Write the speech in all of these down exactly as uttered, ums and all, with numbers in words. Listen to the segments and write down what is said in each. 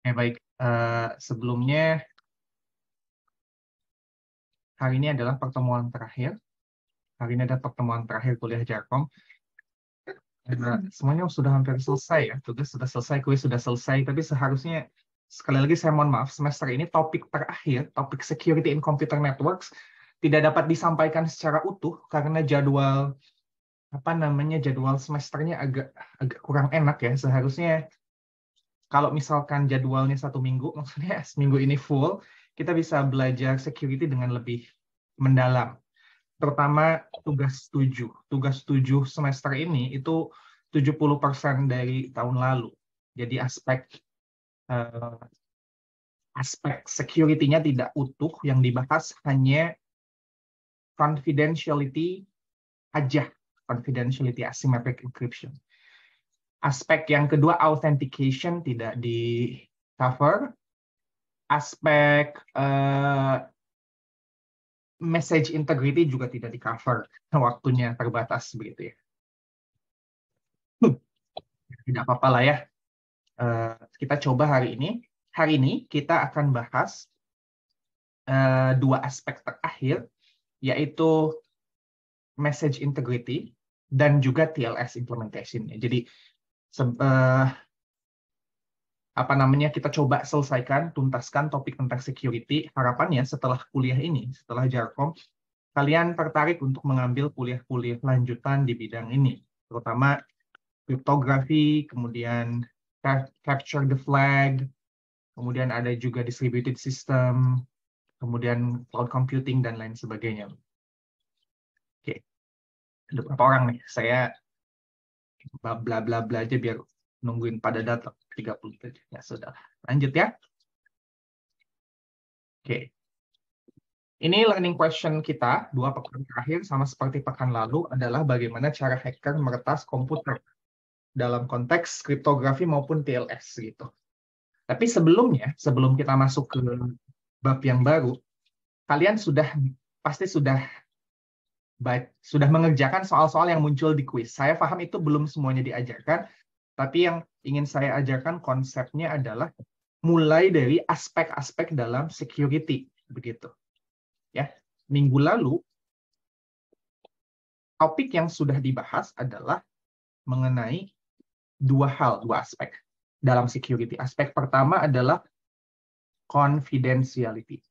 Ya, baik. Uh, sebelumnya, hari ini adalah pertemuan terakhir. Hari ini ada pertemuan terakhir kuliah Jarkom. Uh, semuanya sudah hampir selesai ya. Tugas sudah selesai, kuis sudah selesai. Tapi seharusnya, sekali lagi saya mohon maaf, semester ini topik terakhir, topik Security in Computer Networks, tidak dapat disampaikan secara utuh karena jadwal apa namanya jadwal semesternya agak agak kurang enak ya. Seharusnya kalau misalkan jadwalnya satu minggu, maksudnya seminggu ini full, kita bisa belajar security dengan lebih mendalam. Terutama tugas tujuh. Tugas tujuh semester ini itu tujuh puluh persen dari tahun lalu. Jadi aspek uh, aspek security-nya tidak utuh, yang dibahas hanya confidentiality aja, confidentiality asymmetric encryption. Aspek yang kedua, authentication, tidak di-cover. Aspek uh, message integrity juga tidak di-cover. Waktunya terbatas, begitu ya. Tidak apa-apa lah ya. Uh, kita coba hari ini. Hari ini kita akan bahas uh, dua aspek terakhir, yaitu message integrity dan juga T L S implementation. Jadi, Uh, apa namanya kita coba selesaikan, tuntaskan topik tentang security. Harapannya setelah kuliah ini, setelah Jarkom, kalian tertarik untuk mengambil kuliah-kuliah lanjutan di bidang ini, terutama cryptography, kemudian capture the flag, kemudian ada juga distributed system, kemudian cloud computing, dan lain sebagainya. Oke, ada berapa orang nih? Saya bla bla bla aja biar nungguin pada datang tiga puluh aja. Ya sudah. Lanjut ya. Oke. Ini learning question kita dua pekan terakhir sama seperti pekan lalu adalah bagaimana cara hacker meretas komputer dalam konteks kriptografi maupun T L S gitu. Tapi sebelumnya, sebelum kita masuk ke bab yang baru, kalian sudah pasti sudah baik, sudah mengerjakan soal-soal yang muncul di kuis. Saya paham itu belum semuanya diajarkan. Tapi yang ingin saya ajarkan konsepnya adalah mulai dari aspek-aspek dalam security, begitu. Ya, minggu lalu topik yang sudah dibahas adalah mengenai dua hal, dua aspek dalam security. Aspek pertama adalah confidentiality.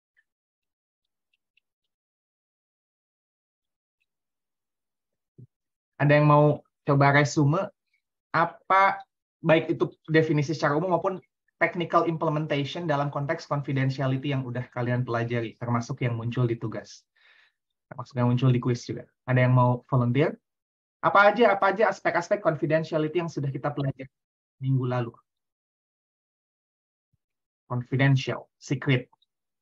Ada yang mau coba resume apa, baik itu definisi secara umum maupun technical implementation dalam konteks confidentiality yang udah kalian pelajari, termasuk yang muncul di tugas, termasuk yang muncul di quiz juga. Ada yang mau volunteer? Apa aja, apa aja aspek-aspek confidentiality yang sudah kita pelajari minggu lalu? Confidential, secret.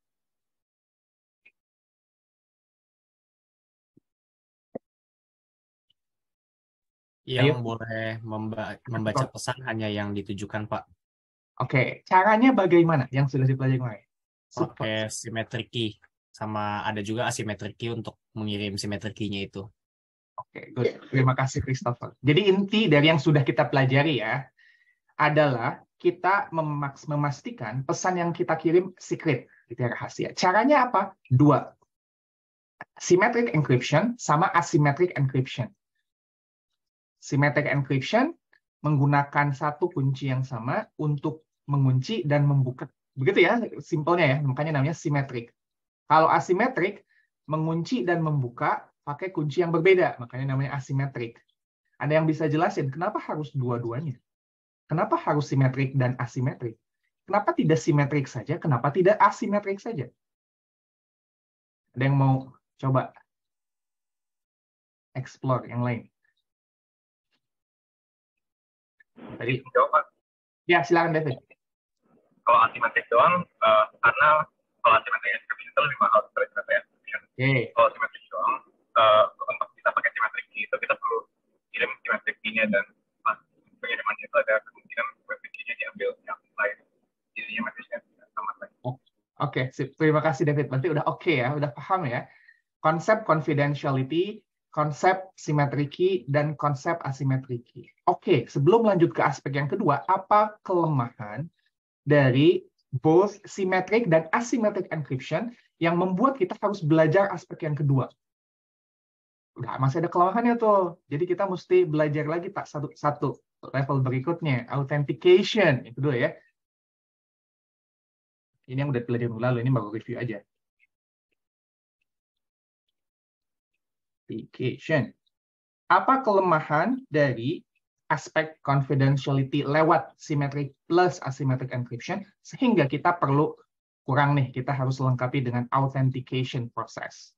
Yang Ayo. boleh memba membaca pesan hanya yang ditujukan, Pak. Oke, caranya bagaimana yang sudah dipelajari kemarin? Pakai symmetric key. Sama ada juga asymmetric key untuk mengirim symmetric key-nya itu. Oke, good. Terima kasih, Christopher. Jadi inti dari yang sudah kita pelajari ya, adalah kita memaks memastikan pesan yang kita kirim secret, gitu ya, rahasia. Caranya apa? Dua. Symmetric encryption sama asymmetric encryption. Symmetric encryption menggunakan satu kunci yang sama untuk mengunci dan membuka. Begitu ya, simpelnya ya, makanya namanya symmetric. Kalau asymmetric, mengunci dan membuka pakai kunci yang berbeda, makanya namanya asymmetric. Ada yang bisa jelasin kenapa harus dua-duanya? Kenapa harus simetrik dan asimetrik? Kenapa tidak simetrik saja? Kenapa tidak asimetrik saja? Ada yang mau coba explore yang lain? Tadi jawab, Pak. Ya, silakan David. Kalau asimetrik doang, uh, karena kalau asimetrik encryption itu lebih mahal dari symmetric encryption. Okay. Kalau simetrik doang, uh, untuk bisa pakai simetrik key itu kita perlu kirim simetrik key-nya, dan pas pengirimannya itu ada kemungkinan simetrik key-nya diambil yang lain. Jadinya message-nya sama saja. Oke, okay. Terima kasih David. Berarti udah oke okay ya, udah paham ya. Konsep confidentiality, konsep symmetric key, dan konsep asymmetric key. Oke, okay. Sebelum lanjut ke aspek yang kedua, apa kelemahan dari both symmetric dan asymmetric encryption yang membuat kita harus belajar aspek yang kedua. Udah, masih ada kelemahannya tuh. Jadi kita mesti belajar lagi tak satu satu level berikutnya, authentication. Itu dulu ya. Ini yang udah belajar minggu lalu, ini baru review aja. Authentication. Apa kelemahan dari aspek confidentiality lewat symmetric plus asymmetric encryption sehingga kita perlu kurang nih, kita harus lengkapi dengan authentication process.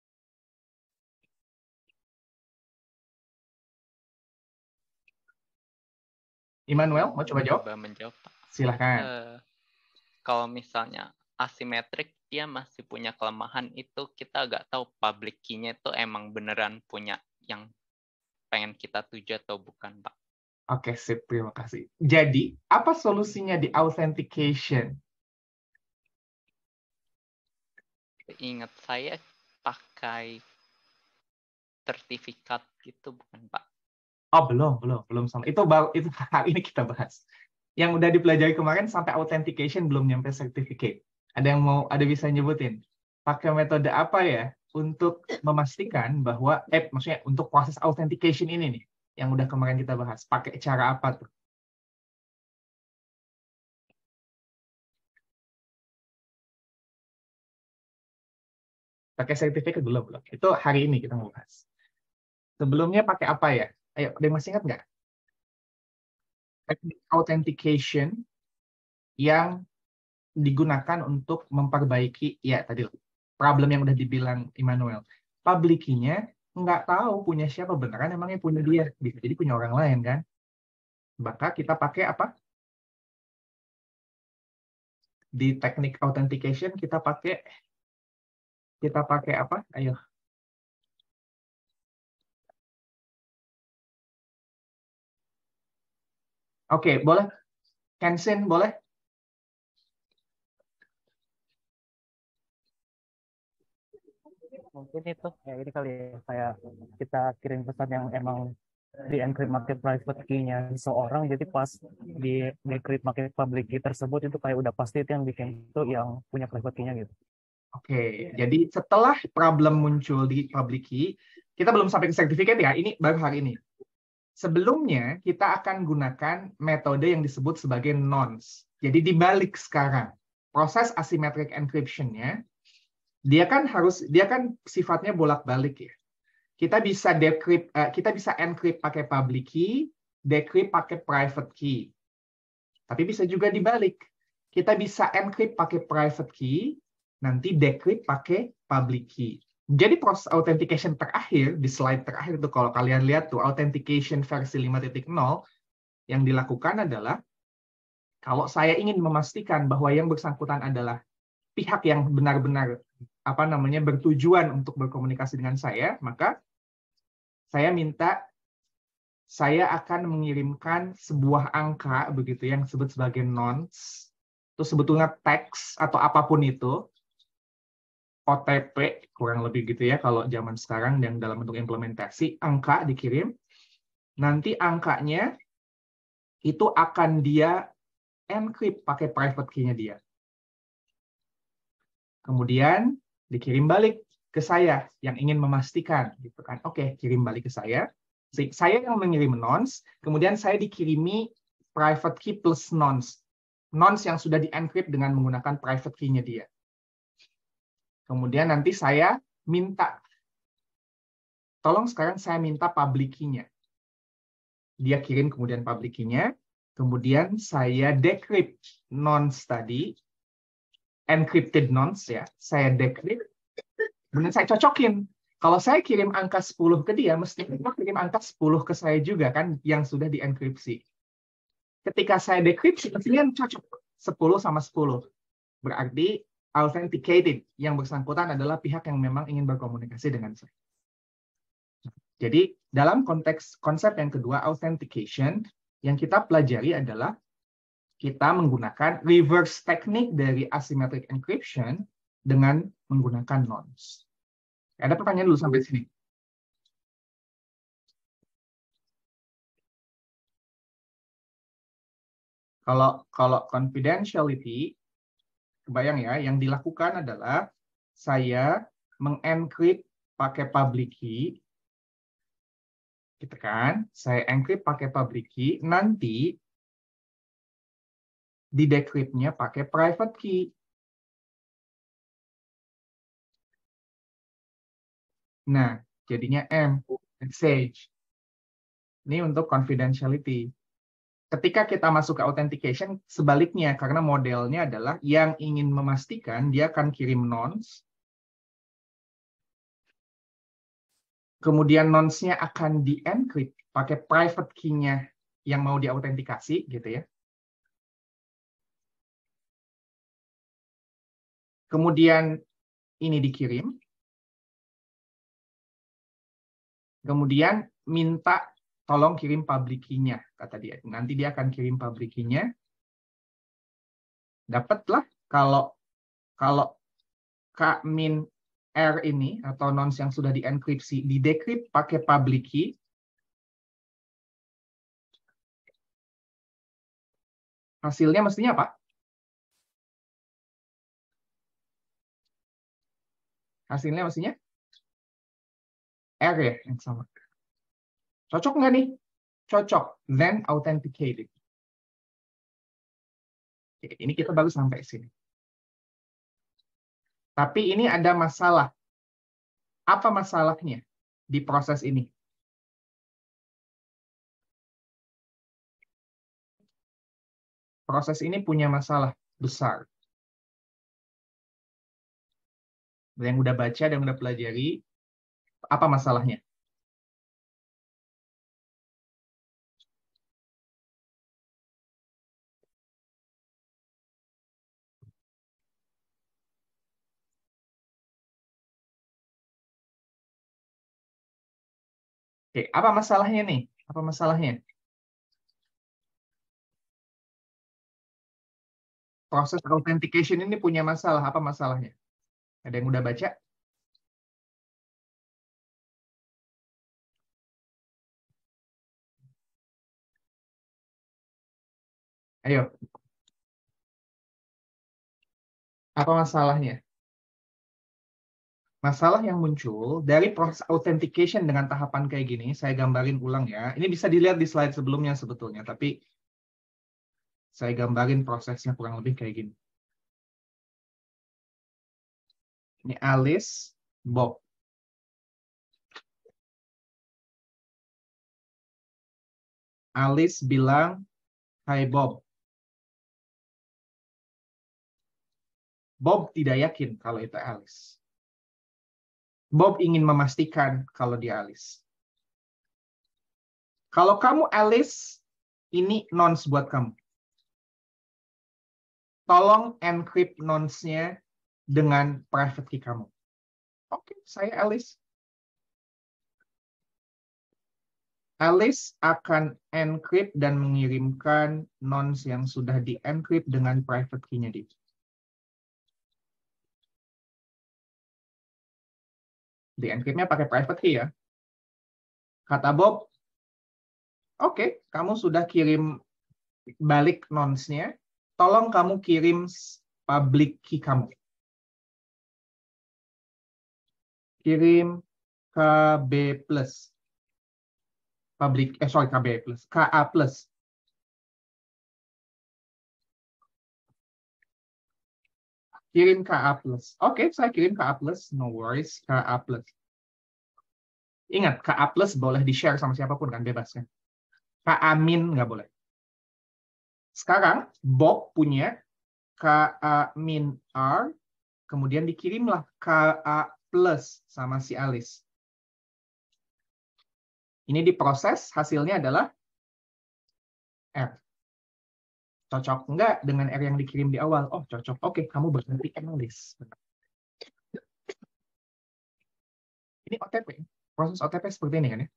Immanuel, mau coba jawab? Coba menjawab, Pak. Silahkan. Eh, kalau misalnya asimetrik, dia masih punya kelemahan itu kita nggak tahu public key-nya itu emang beneran punya yang pengen kita tuju atau bukan, Pak. Oke, sip. Terima kasih. Jadi, apa solusinya di authentication? Ingat saya pakai sertifikat gitu, bukan, Pak? Oh, belum, belum, belum sama. Itu baru itu hari ini kita bahas. Yang udah dipelajari kemarin sampai authentication belum nyampe certificate. Ada yang mau ada bisa nyebutin? Pakai metode apa ya untuk memastikan bahwa eh maksudnya untuk proses authentication ini nih yang udah kemarin kita bahas. Pakai cara apa tuh? Pakai certificate belum, belum. Itu hari ini kita mau bahas. Sebelumnya pakai apa ya? Ayo, ada yang masih ingat nggak? Teknik authentication yang digunakan untuk memperbaiki, ya tadi problem yang udah dibilang Immanuel. Public key-nya nggak tahu punya siapa, beneran emangnya punya dia. Bisa jadi punya orang lain kan? Maka kita pakai apa? Di teknik authentication kita pakai kita pakai apa? Ayo. Oke, boleh. Kensin, boleh? Mungkin itu ya ini kali ya, kayak kita kirim pesan yang emang di encrypt pakai private key-nya seseorang, jadi pas di decrypt pakai public key tersebut itu kayak udah pasti itu yang bikin itu yang punya private key-nya gitu. Oke, jadi setelah problem muncul di public key, kita belum sampai ke sertifikat ya, ini baru hari ini. Sebelumnya kita akan gunakan metode yang disebut sebagai nonce. Jadi dibalik sekarang, proses asymmetric encryption-nya dia kan harus dia kan sifatnya bolak-balik ya. Kita bisa decrypt uh, kita bisa encrypt pakai public key, decrypt pakai private key. Tapi bisa juga dibalik. Kita bisa encrypt pakai private key, nanti decrypt pakai public key. Jadi proses authentication terakhir di slide terakhir itu kalau kalian lihat tuh authentication versi lima titik nol yang dilakukan adalah kalau saya ingin memastikan bahwa yang bersangkutan adalah pihak yang benar-benar apa namanya bertujuan untuk berkomunikasi dengan saya, maka saya minta saya akan mengirimkan sebuah angka begitu yang disebut sebagai nonce. Itu sebetulnya teks atau apapun itu, O T P kurang lebih gitu ya kalau zaman sekarang yang dalam bentuk implementasi, angka dikirim. Nanti angkanya itu akan dia encrypt pakai private key-nya dia. Kemudian dikirim balik ke saya yang ingin memastikan gitu kan. Oke, kirim balik ke saya. Saya yang mengirim nonce, kemudian saya dikirimi private key plus nonce. Nonce yang sudah di-encrypt dengan menggunakan private key-nya dia. Kemudian nanti saya minta tolong sekarang saya minta public key-nya. Dia kirim kemudian public key-nya, kemudian saya decrypt nonce tadi, encrypted nonce ya, saya decrypt, kemudian saya cocokin. Kalau saya kirim angka sepuluh ke dia, mesti dia kirim angka sepuluh ke saya juga kan, yang sudah dienkripsi. Ketika saya dekripsi, mestinya cocok sepuluh sama sepuluh. Berarti authenticated, yang bersangkutan adalah pihak yang memang ingin berkomunikasi dengan saya. Jadi dalam konteks konsep yang kedua, authentication, yang kita pelajari adalah kita menggunakan reverse teknik dari asymmetric encryption dengan menggunakan nonce. Ada pertanyaan dulu sampai sini? Kalau kalau confidentiality, kebayang ya, yang dilakukan adalah saya mengencrypt pakai public key, gitu kan? Saya encrypt pakai public key, nanti di decrypt-nya pakai private key. Nah, jadinya M, message. Ini untuk confidentiality. Ketika kita masuk ke authentication, sebaliknya, karena modelnya adalah yang ingin memastikan dia akan kirim nonce, kemudian nonce-nya akan di-encrypt pakai private key-nya yang mau diautentikasi, gitu ya. Kemudian ini dikirim, kemudian minta tolong kirim public key-nya, kata dia. Nanti dia akan kirim public key-nya. Dapatlah kalau kalau K min R ini atau nonce yang sudah dienkripsi di decrypt pakai public key, hasilnya mestinya apa? Hasilnya mestinya R ya yang sama. Cocok nggak nih? Cocok. Then authenticated. Oke, ini kita baru sampai sini. Tapi ini ada masalah. Apa masalahnya di proses ini? Proses ini punya masalah besar. Yang udah baca dan udah pelajari, apa masalahnya? Oke, apa masalahnya nih? Apa masalahnya? Proses authentication ini punya masalah. Apa masalahnya? Ada yang udah baca? Ayo. Apa masalahnya? Masalah yang muncul dari proses authentication dengan tahapan kayak gini, saya gambarin ulang ya. Ini bisa dilihat di slide sebelumnya sebetulnya, tapi saya gambarin prosesnya kurang lebih kayak gini. Ini Alice, Bob. Alice bilang, "Hai Bob." Bob tidak yakin kalau itu Alice. Bob ingin memastikan kalau dia Alice. Kalau kamu Alice, ini nonce buat kamu. Tolong encrypt nonce-nya dengan private key kamu. Oke, saya Alice. Alice akan encrypt dan mengirimkan nonce yang sudah di-encrypt dengan private key-nya dia. Di-encrypt-nya pakai private key ya. Kata Bob, oke, kamu sudah kirim balik nonce-nya, tolong kamu kirim public key kamu. Kirim K B plus. Public, eh sorry K B plus, K A plus. Kirim K A plus. Oke, saya kirim K A plus, no worries, K A plus. Ingat, K A plus boleh di-share sama siapapun kan, bebas kan. K A min nggak boleh. Sekarang, Bob punya K A min R, kemudian dikirimlah K A plus sama si Alice. Ini diproses, hasilnya adalah R. Cocok nggak dengan R yang dikirim di awal? Oh, cocok. Oke, kamu berarti Alice. Ini O T P. Proses O T P seperti ini kan ya?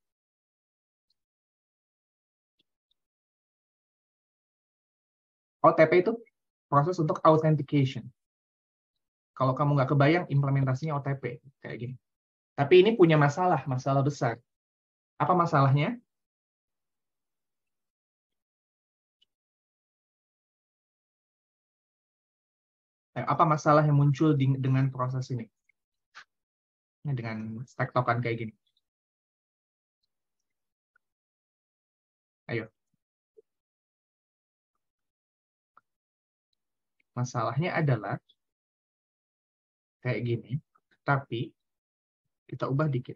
O T P itu proses untuk authentication. Kalau kamu nggak kebayang, implementasinya O T P. Kayak gini. Tapi ini punya masalah, masalah besar. Apa masalahnya? Eh, apa masalah yang muncul di, dengan proses ini? Ini dengan tektokan kayak gini. Ayo. Masalahnya adalah kayak gini, tapi kita ubah dikit.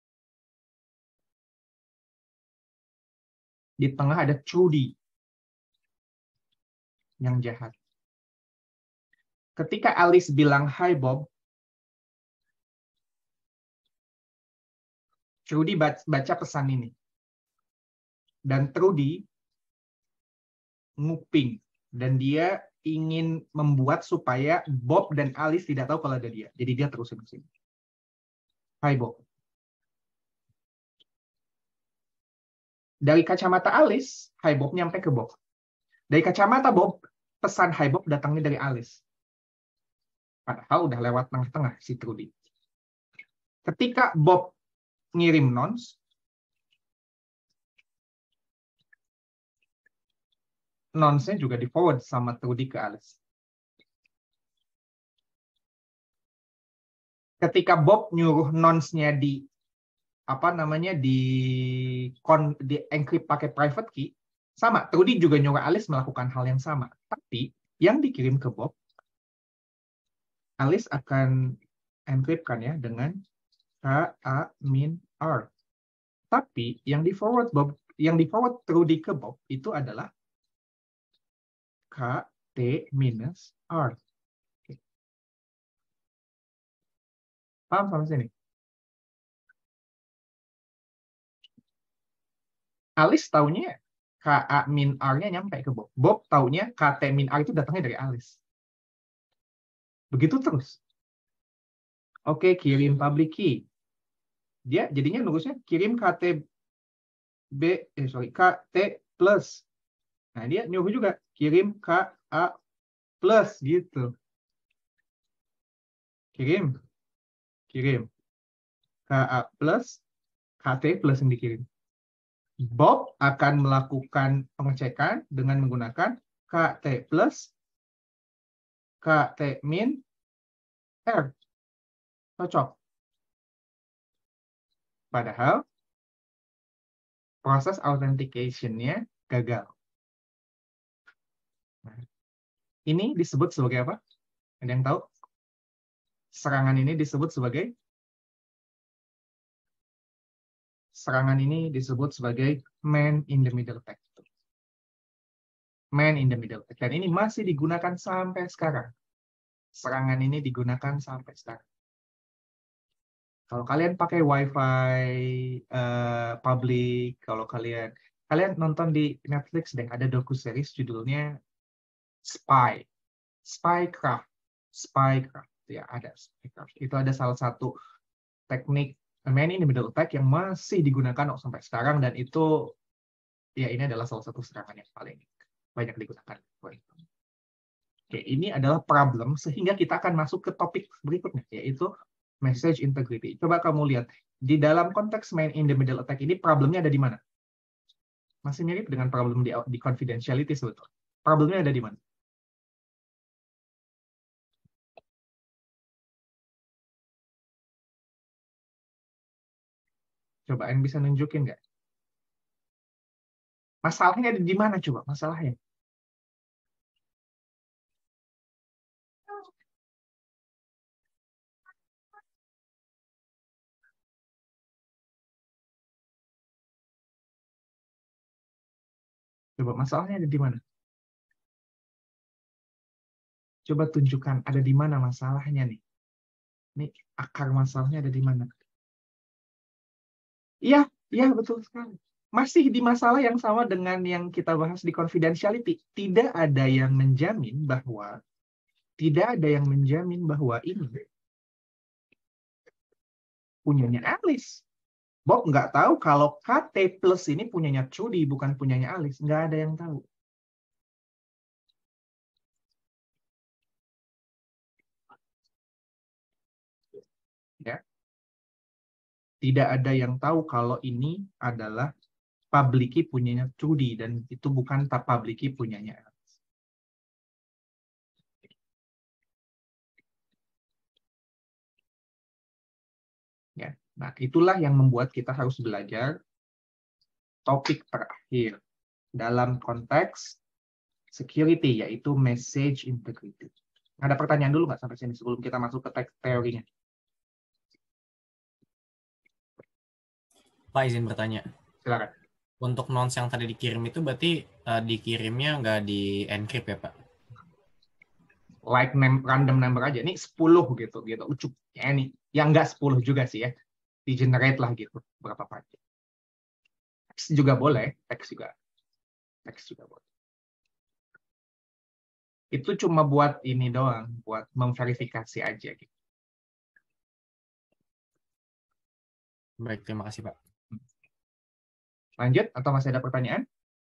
Di tengah ada Trudy yang jahat. Ketika Alice bilang, "Hai Bob," Trudy baca pesan ini. Dan Trudy nguping. Dan dia ingin membuat supaya Bob dan Alice tidak tahu kalau ada dia. Jadi dia terusin ke sini. "Hai Bob." Dari kacamata Alice, "Hai Bob" nyampe ke Bob. Dari kacamata Bob, pesan "Hai Bob" datangnya dari Alice. Padahal udah lewat tengah-tengah si Trudy. Ketika Bob ngirim nons, nonsnya juga di forward sama Trudy ke Alice. Ketika Bob nyuruh nonsnya di apa namanya di kon di encrypt pakai private key, sama Trudy juga nyuruh Alice melakukan hal yang sama. Tapi yang dikirim ke Bob, Alice akan encrypt kan ya dengan K A min R. Tapi yang di forward Bob, yang di forward Trudy ke Bob itu adalah K T minus R. Oke. Paham sampai sini? Alice taunya K A min R-nya nyampe ke Bob. Bob taunya K T min R itu datangnya dari Alice. Begitu terus. Oke, kirim public key. Dia jadinya nulisnya kirim K T B, eh sorry, K T plus. Nah, dia nyuruh juga kirim K A plus gitu. Kirim. Kirim. K A plus, K T plus yang dikirim. Bob akan melakukan pengecekan dengan menggunakan K T plus, K T min, R. Cocok. Padahal proses authentication-nya gagal. Nah, ini disebut sebagai apa? Ada yang tahu? Serangan ini disebut sebagai serangan ini disebut sebagai man in the middle attack. Man in the middle attack. Dan ini masih digunakan sampai sekarang. Serangan ini digunakan sampai sekarang. Kalau kalian pakai WiFi uh, public, kalau kalian kalian nonton di Netflix deh, ada docu-series judulnya Spy, Spycraft, Spycraft, ya ada Spycraft. Itu ada salah satu teknik man in the middle attack yang masih digunakan sampai sekarang, dan itu ya ini adalah salah satu serangan yang paling banyak digunakan. Oke, ini adalah problem sehingga kita akan masuk ke topik berikutnya, yaitu message integrity. Coba kamu lihat, di dalam konteks man in the middle attack ini problemnya ada di mana? Masih mirip dengan problem di, di confidentiality sebetulnya. Problemnya ada di mana? Coba yang bisa nunjukin nggak? Masalahnya ada di mana coba masalahnya? Coba masalahnya ada di mana? Coba tunjukkan ada di mana masalahnya nih. Ini akar masalahnya ada di mana? Iya, iya betul sekali. Masih di masalah yang sama dengan yang kita bahas di confidentiality. Tidak ada yang menjamin bahwa tidak ada yang menjamin bahwa ini punyanya Alice. Bob nggak tahu kalau K T plus ini punyanya Trudy, bukan punyanya Alice. Nggak ada yang tahu. Ya. Tidak ada yang tahu kalau ini adalah public key punyanya Trudy, dan itu bukan public key punyanya Alice. Ya. Nah, itulah yang membuat kita harus belajar topik terakhir dalam konteks security, yaitu message integrity. Ada pertanyaan dulu nggak sampai sini sebelum kita masuk ke teks teorinya? Pak, izin bertanya. Silakan. Untuk nonce yang tadi dikirim itu berarti uh, dikirimnya nggak di encrypt ya, Pak? Like name, random number aja. Ini sepuluh gitu, gitu. Ucup. Ya, ini. Yang nggak sepuluh juga sih ya. Di-generate lah gitu. Berapa paket. Teks juga boleh. Teks juga. Teks juga boleh. Itu cuma buat ini doang. Buat memverifikasi aja gitu. Baik, terima kasih, Pak. Lanjut, atau masih ada pertanyaan?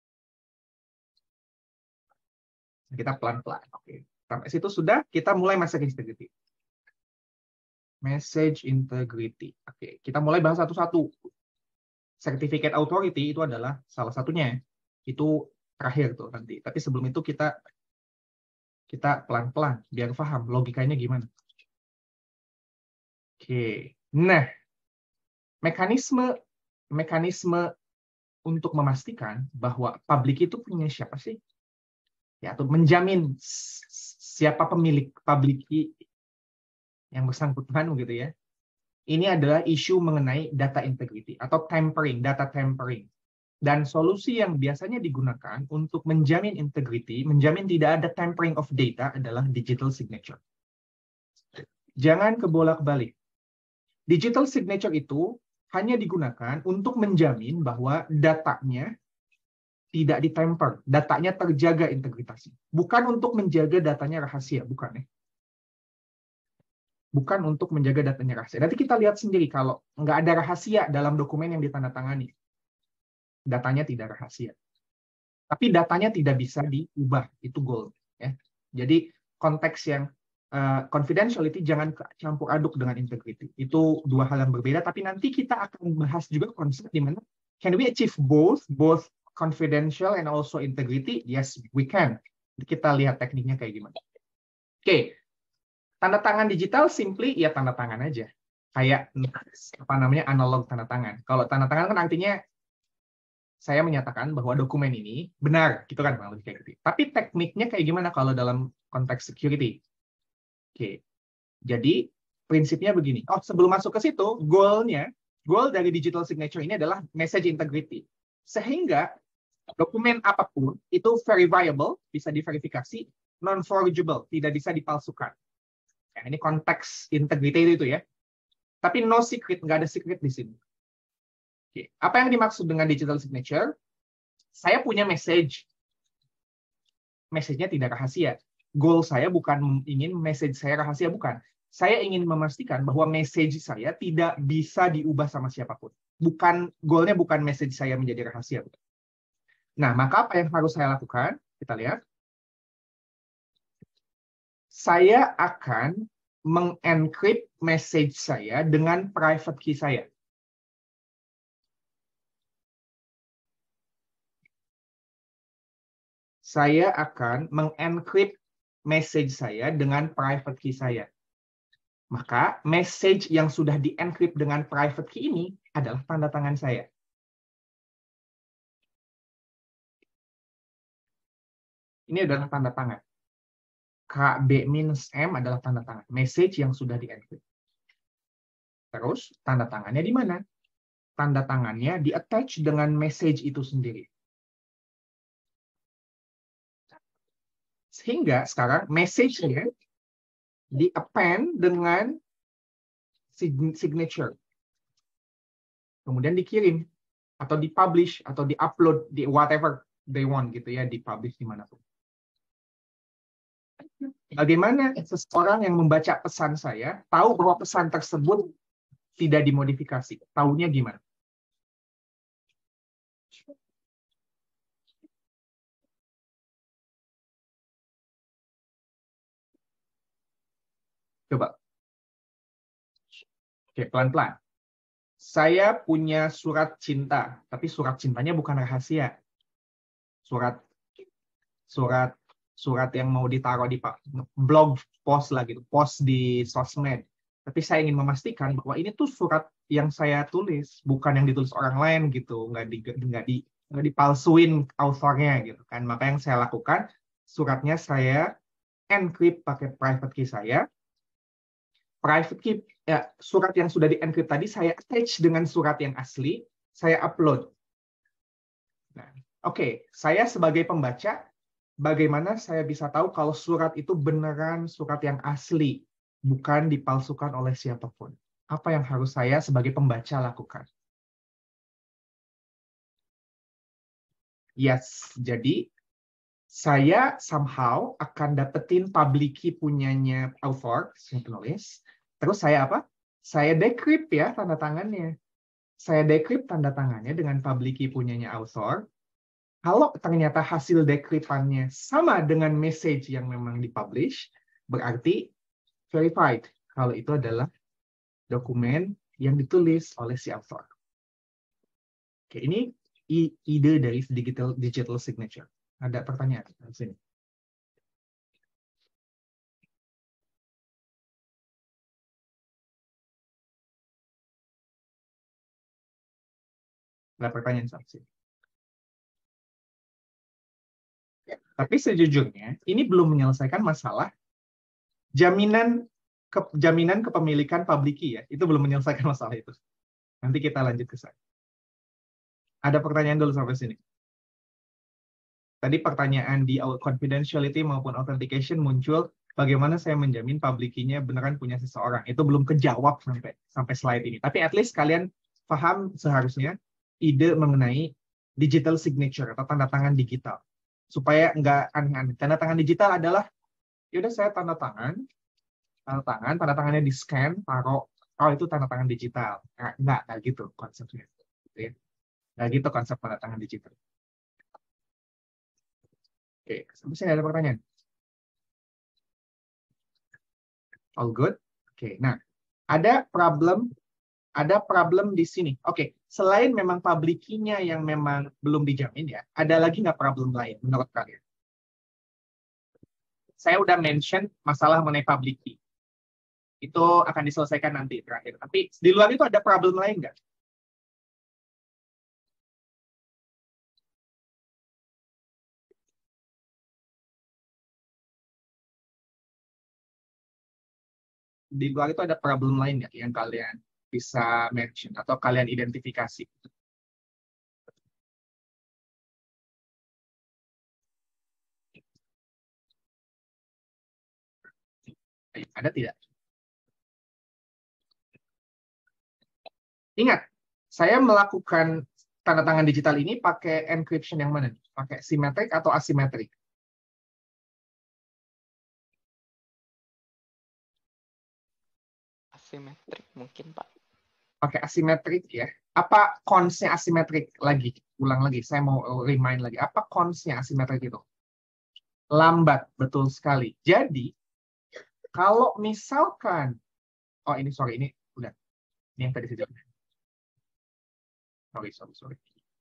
Kita pelan-pelan. Oke. Sampai situ sudah, kita mulai message integrity. Message integrity. Oke, kita mulai bahas satu-satu. Certificate authority itu adalah salah satunya. Itu terakhir tuh nanti. Tapi sebelum itu kita kita pelan-pelan biar paham logikanya gimana. Oke. Nah, mekanisme mekanisme untuk memastikan bahwa publik itu punya siapa sih? Ya, atau menjamin siapa pemilik publik yang bersangkutan gitu ya. Ini adalah isu mengenai data integrity atau tampering, data tampering. Dan solusi yang biasanya digunakan untuk menjamin integrity, menjamin tidak ada tampering of data adalah digital signature. Jangan kebolak-balik. Digital signature itu hanya digunakan untuk menjamin bahwa datanya tidak ditamper, datanya terjaga integritasnya. Bukan untuk menjaga datanya rahasia, bukan ya. Bukan untuk menjaga datanya rahasia. Nanti kita lihat sendiri kalau nggak ada rahasia dalam dokumen yang ditandatangani. Datanya tidak rahasia. Tapi datanya tidak bisa diubah, itu goal. Ya. Jadi konteks yang Uh, confidentiality jangan campur aduk dengan integrity. Itu dua hal yang berbeda, tapi nanti kita akan bahas juga konsep di mana can we achieve both, both confidential and also integrity? Yes, we can. Kita lihat tekniknya kayak gimana. Oke, okay. Tanda tangan digital simply ya tanda tangan aja. Kayak apa namanya analog tanda tangan. Kalau tanda tangan kan artinya saya menyatakan bahwa dokumen ini benar, gitu kan Bang, kayak gitu. Tapi tekniknya kayak gimana kalau dalam konteks security? Oke, jadi prinsipnya begini. Oh, sebelum masuk ke situ, goal-nya, goal dari digital signature ini adalah message integrity. Sehingga dokumen apapun itu verifiable, bisa diverifikasi, non-forgeable, tidak bisa dipalsukan. Ya, ini konteks integrity itu ya. Tapi no secret, nggak ada secret di sini. Oke, apa yang dimaksud dengan digital signature? Saya punya message. Message-nya tidak rahasia. Goal saya bukan ingin message saya rahasia, bukan. Saya ingin memastikan bahwa message saya tidak bisa diubah sama siapapun. Bukan, goalnya bukan message saya menjadi rahasia. Nah, maka apa yang harus saya lakukan? Kita lihat. Saya akan mengencrypt message saya dengan private key saya. Saya akan mengencrypt message saya dengan private key saya. Maka message yang sudah di-encrypt dengan private key ini adalah tanda tangan saya. Ini adalah tanda tangan. K B minus M adalah tanda tangan. Message yang sudah di-encrypt. Terus tanda tangannya di mana? Tanda tangannya di-attach dengan message itu sendiri. Sehingga sekarang message-nya di-append dengan signature. Kemudian dikirim, atau di-publish, atau di-upload, di whatever they want, gitu ya, di-publish dimanapun. Bagaimana seseorang yang membaca pesan saya, tahu bahwa pesan tersebut tidak dimodifikasi? Tahunya gimana? Coba. Oke, pelan-pelan. Saya punya surat cinta, tapi surat cintanya bukan rahasia. Surat surat surat yang mau ditaruh di blog post lah gitu, post di sosmed. Tapi saya ingin memastikan bahwa ini tuh surat yang saya tulis, bukan yang ditulis orang lain gitu, nggak di nggak di nggak dipalsuin authornya gitu kan. Maka yang saya lakukan, suratnya saya encrypt pakai private key saya. Private key ya, surat yang sudah di encrypt tadi saya attach dengan surat yang asli, saya upload. Nah, oke, okay. Saya sebagai pembaca, bagaimana saya bisa tahu kalau surat itu beneran surat yang asli? Bukan dipalsukan oleh siapapun. Apa yang harus saya sebagai pembaca lakukan? Yes, jadi saya somehow akan dapetin public key punyanya author, yang penulis. Terus saya apa? Saya decrypt ya tanda tangannya. Saya decrypt tanda tangannya dengan public key punyanya author. Kalau ternyata hasil decryptannya sama dengan message yang memang dipublish, berarti verified kalau itu adalah dokumen yang ditulis oleh si author. Oke, ini ide dari digital digital signature. Ada pertanyaan di sini? Ada pertanyaan sampai sini? Tapi sejujurnya ini belum menyelesaikan masalah jaminan ke, jaminan kepemilikan public key ya, itu belum menyelesaikan masalah itu. Nanti kita lanjut ke sana. Ada pertanyaan dulu sampai sini. Tadi pertanyaan di confidentiality maupun authentication muncul, bagaimana saya menjamin public key-nya beneran punya seseorang. Itu belum kejawab sampai sampai slide ini. Tapi at least kalian paham seharusnya ide mengenai digital signature atau tanda tangan digital. Supaya nggak aneh-aneh. Tanda tangan digital adalah, yaudah saya tanda tangan, tanda tangan, tanda tangannya di scan, taruh, oh itu tanda tangan digital. Nah, enggak, enggak gitu konsepnya. Gitu ya. Enggak gitu konsep tanda tangan digital. Oke, sampai sini ada pertanyaan? All good? Oke, nah ada problem, ada problem di sini. Oke, selain memang public key-nya yang memang belum dijamin ya, ada lagi nggak problem lain menurut kalian? Saya udah mention masalah mengenai public key. Itu akan diselesaikan nanti terakhir. Tapi di luar itu ada problem lain nggak? Di luar itu ada problem lain nggak yang kalian bisa mention atau kalian identifikasi? Ada tidak? Ingat, saya melakukan tanda tangan digital ini pakai encryption yang mana? Pakai symmetric atau asymmetric? Asymmetric mungkin, Pak. Pakai asymmetric ya. Apa cons-nya asymmetric lagi? Ulang lagi, saya mau remind lagi. Apa cons-nya asymmetric itu? Lambat, betul sekali. Jadi, kalau misalkan, oh ini sorry, ini udah. Ini yang tadi saya jawab. Sorry, sorry, sorry.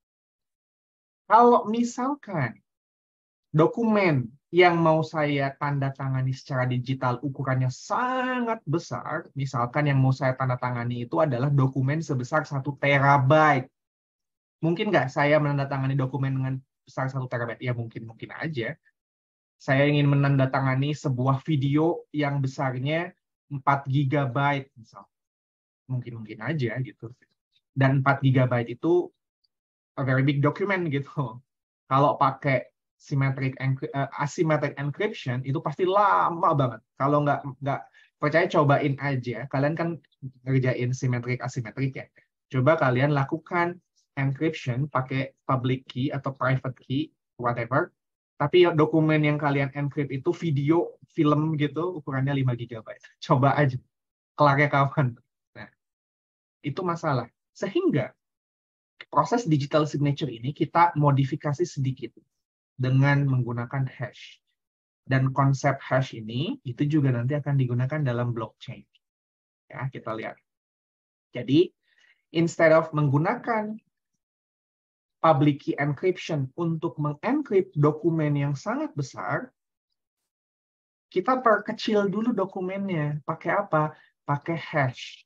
Kalau misalkan dokumen yang mau saya tanda tangani secara digital ukurannya sangat besar, misalkan yang mau saya tanda tangani itu adalah dokumen sebesar satu terabyte. Mungkin nggak saya menandatangani dokumen dengan besar satu terabyte? Ya mungkin-mungkin aja. Saya ingin menandatangani sebuah video yang besarnya empat gigabyte, misal. Mungkin-mungkin aja gitu. Dan empat gigabyte itu a very big document gitu. Kalau pakai symmetric uh, asymmetric encryption itu pasti lama banget. Kalau nggak nggak percaya cobain aja. Kalian kan ngerjain symmetric asymmetric ya. Coba kalian lakukan encryption pakai public key atau private key whatever. Tapi dokumen yang kalian encrypt itu video, film gitu ukurannya lima gigabyte. Coba aja. Kelarnya kapan? Nah, itu masalah. Sehingga proses digital signature ini kita modifikasi sedikit dengan menggunakan hash. Dan konsep hash ini itu juga nanti akan digunakan dalam blockchain. Ya, kita lihat. Jadi, instead of menggunakan public key encryption untuk mengencrypt dokumen yang sangat besar, kita perkecil dulu dokumennya. Pakai apa? pakai hash.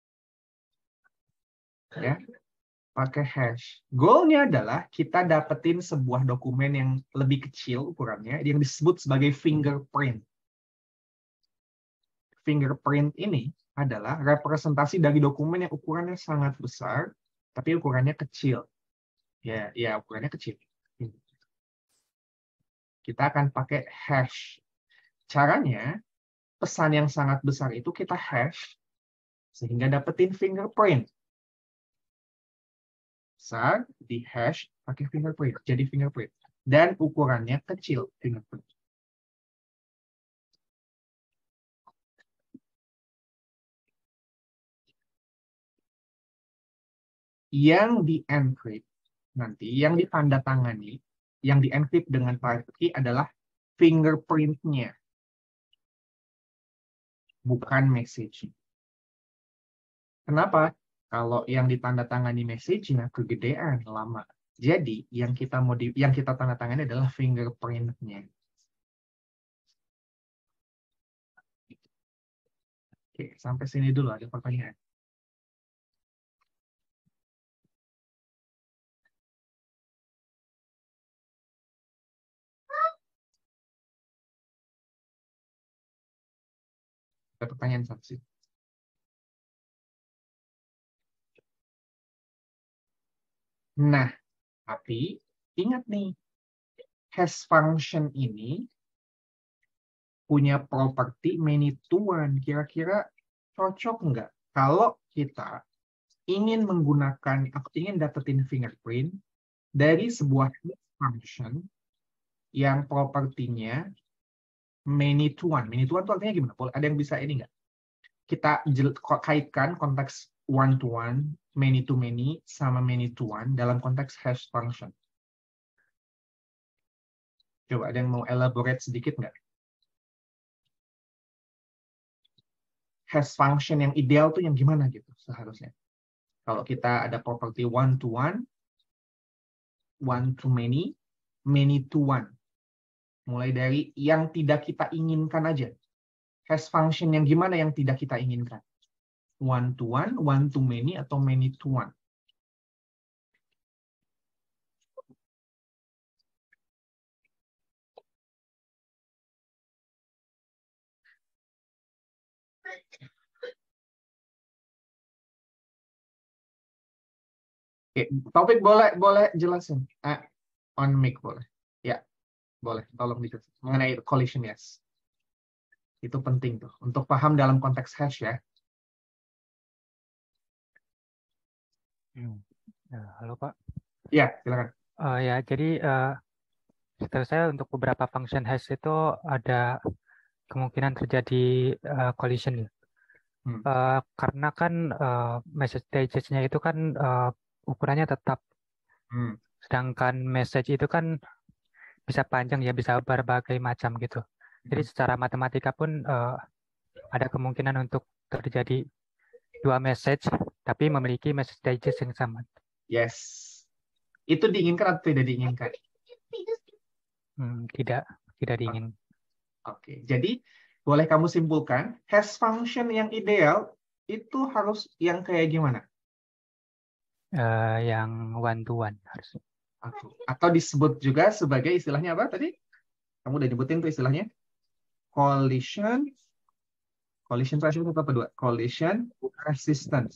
Ya, pakai hash. Goalnya adalah kita dapetin sebuah dokumen yang lebih kecil ukurannya, yang disebut sebagai fingerprint. Fingerprint ini adalah representasi dari dokumen yang ukurannya sangat besar, tapi ukurannya kecil. Ya, ya ukurannya kecil. Kita akan pakai hash. Caranya, pesan yang sangat besar itu kita hash, sehingga dapetin fingerprint. Besar, di hash, pakai fingerprint. Jadi fingerprint. Dan ukurannya kecil, fingerprint. Yang di-encrypt nanti, yang ditandatangani, yang di-encrypt dengan private key adalah fingerprint-nya, bukan message. Kenapa? Kalau yang ditandatangani message-nya kegedean, lama. Jadi yang kita mau di, yang kita tandatangani adalah fingerprint-nya. Oke, sampai sini dulu ada pertanyaan. Ada pertanyaan satu sih. Nah, tapi ingat nih, hash function ini punya properti many to one. Kira-kira cocok nggak kalau kita ingin menggunakan, aku ingin dapetin fingerprint dari sebuah hash function yang propertinya many to one. Many to one itu artinya gimana? Ada yang bisa ini nggak? Kita kaitkan konteks one to one, many to many, sama many to one dalam konteks hash function. Coba ada yang mau elaborate sedikit nggak? Hash function yang ideal tuh yang gimana gitu seharusnya? Kalau kita ada properti one to one, one to many, many to one. Mulai dari yang tidak kita inginkan aja. Hash function yang gimana yang tidak kita inginkan? One to one, one to many, atau many to one? Oke, Taufik boleh boleh jelasin. Eh, on mic boleh. Ya, boleh. Tolong dijelasin mengenai collision, yes. Itu penting tuh untuk paham dalam konteks hash ya. Hmm. Ya, halo Pak. Ya, silakan. Uh, ya, jadi uh, setahu saya untuk beberapa function hash itu ada kemungkinan terjadi uh, collision ya. Hmm. Uh, karena kan uh, message digest-nya itu kan uh, ukurannya tetap. Hmm. Sedangkan message itu kan bisa panjang ya, bisa berbagai macam gitu. Jadi secara matematika pun uh, ada kemungkinan untuk terjadi dua message, tapi memiliki message digest yang sama. Yes. Itu diinginkan atau tidak diinginkan? Hmm, tidak, tidak diinginkan. Oke, jadi boleh kamu simpulkan, hash function yang ideal itu harus yang kayak gimana? Uh, yang one to one harus. Oke. Atau disebut juga sebagai istilahnya apa tadi? Kamu udah nyebutin tuh istilahnya? Collision, collision resistance apa dua? Collision resistance.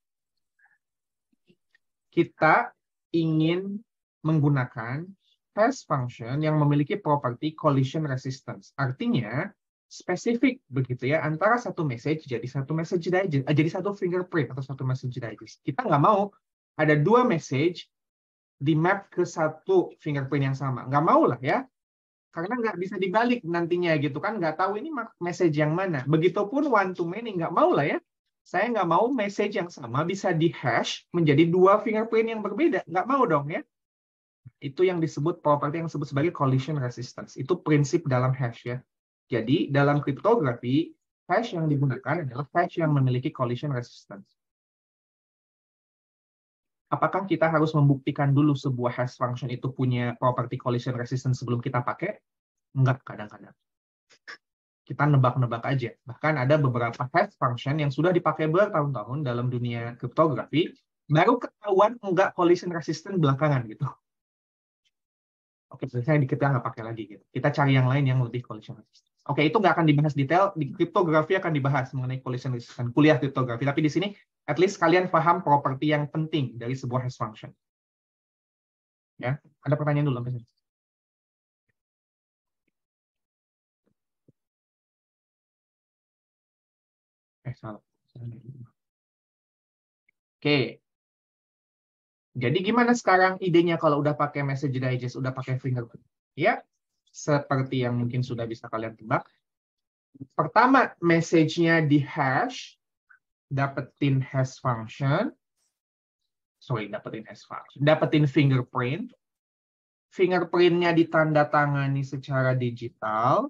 Kita ingin menggunakan hash function yang memiliki properti collision resistance. Artinya spesifik begitu ya, antara satu message jadi satu message digest, jadi satu fingerprint atau satu message digest. Kita nggak mau ada dua message di map ke satu fingerprint yang sama. Nggak mau lah ya. Karena nggak bisa dibalik nantinya gitu kan. Nggak tahu ini message yang mana. Begitupun one to many, nggak mau lah ya. Saya nggak mau message yang sama bisa di-hash menjadi dua fingerprint yang berbeda. Nggak mau dong ya. Itu yang disebut properti yang disebut sebagai collision resistance. Itu prinsip dalam hash ya. Jadi dalam kriptografi, hash yang digunakan adalah hash yang memiliki collision resistance. Apakah kita harus membuktikan dulu sebuah hash function itu punya property collision resistance sebelum kita pakai? Enggak, kadang-kadang. kita nebak-nebak aja. Bahkan ada beberapa hash function yang sudah dipakai bertahun-tahun dalam dunia kriptografi, baru ketahuan enggak collision resistant belakangan gitu. Oke, saya kita nggak pakai lagi gitu. Kita cari yang lain yang lebih collision resistant. Oke, itu nggak akan dibahas detail. Di kriptografi akan dibahas mengenai collision resistant, kuliah kriptografi. Tapi di sini, at least kalian paham properti yang penting dari sebuah hash function. Ya, ada pertanyaan dulu sampai sini? Eh, salah. Oke. Jadi gimana sekarang idenya kalau udah pakai message digest, udah pakai fingerprint? Ya, seperti yang mungkin sudah bisa kalian tebak. Pertama, message-nya di hash, dapetin hash function. Sorry, dapetin hash function. Dapetin fingerprint. Fingerprint-nya ditandatangani secara digital.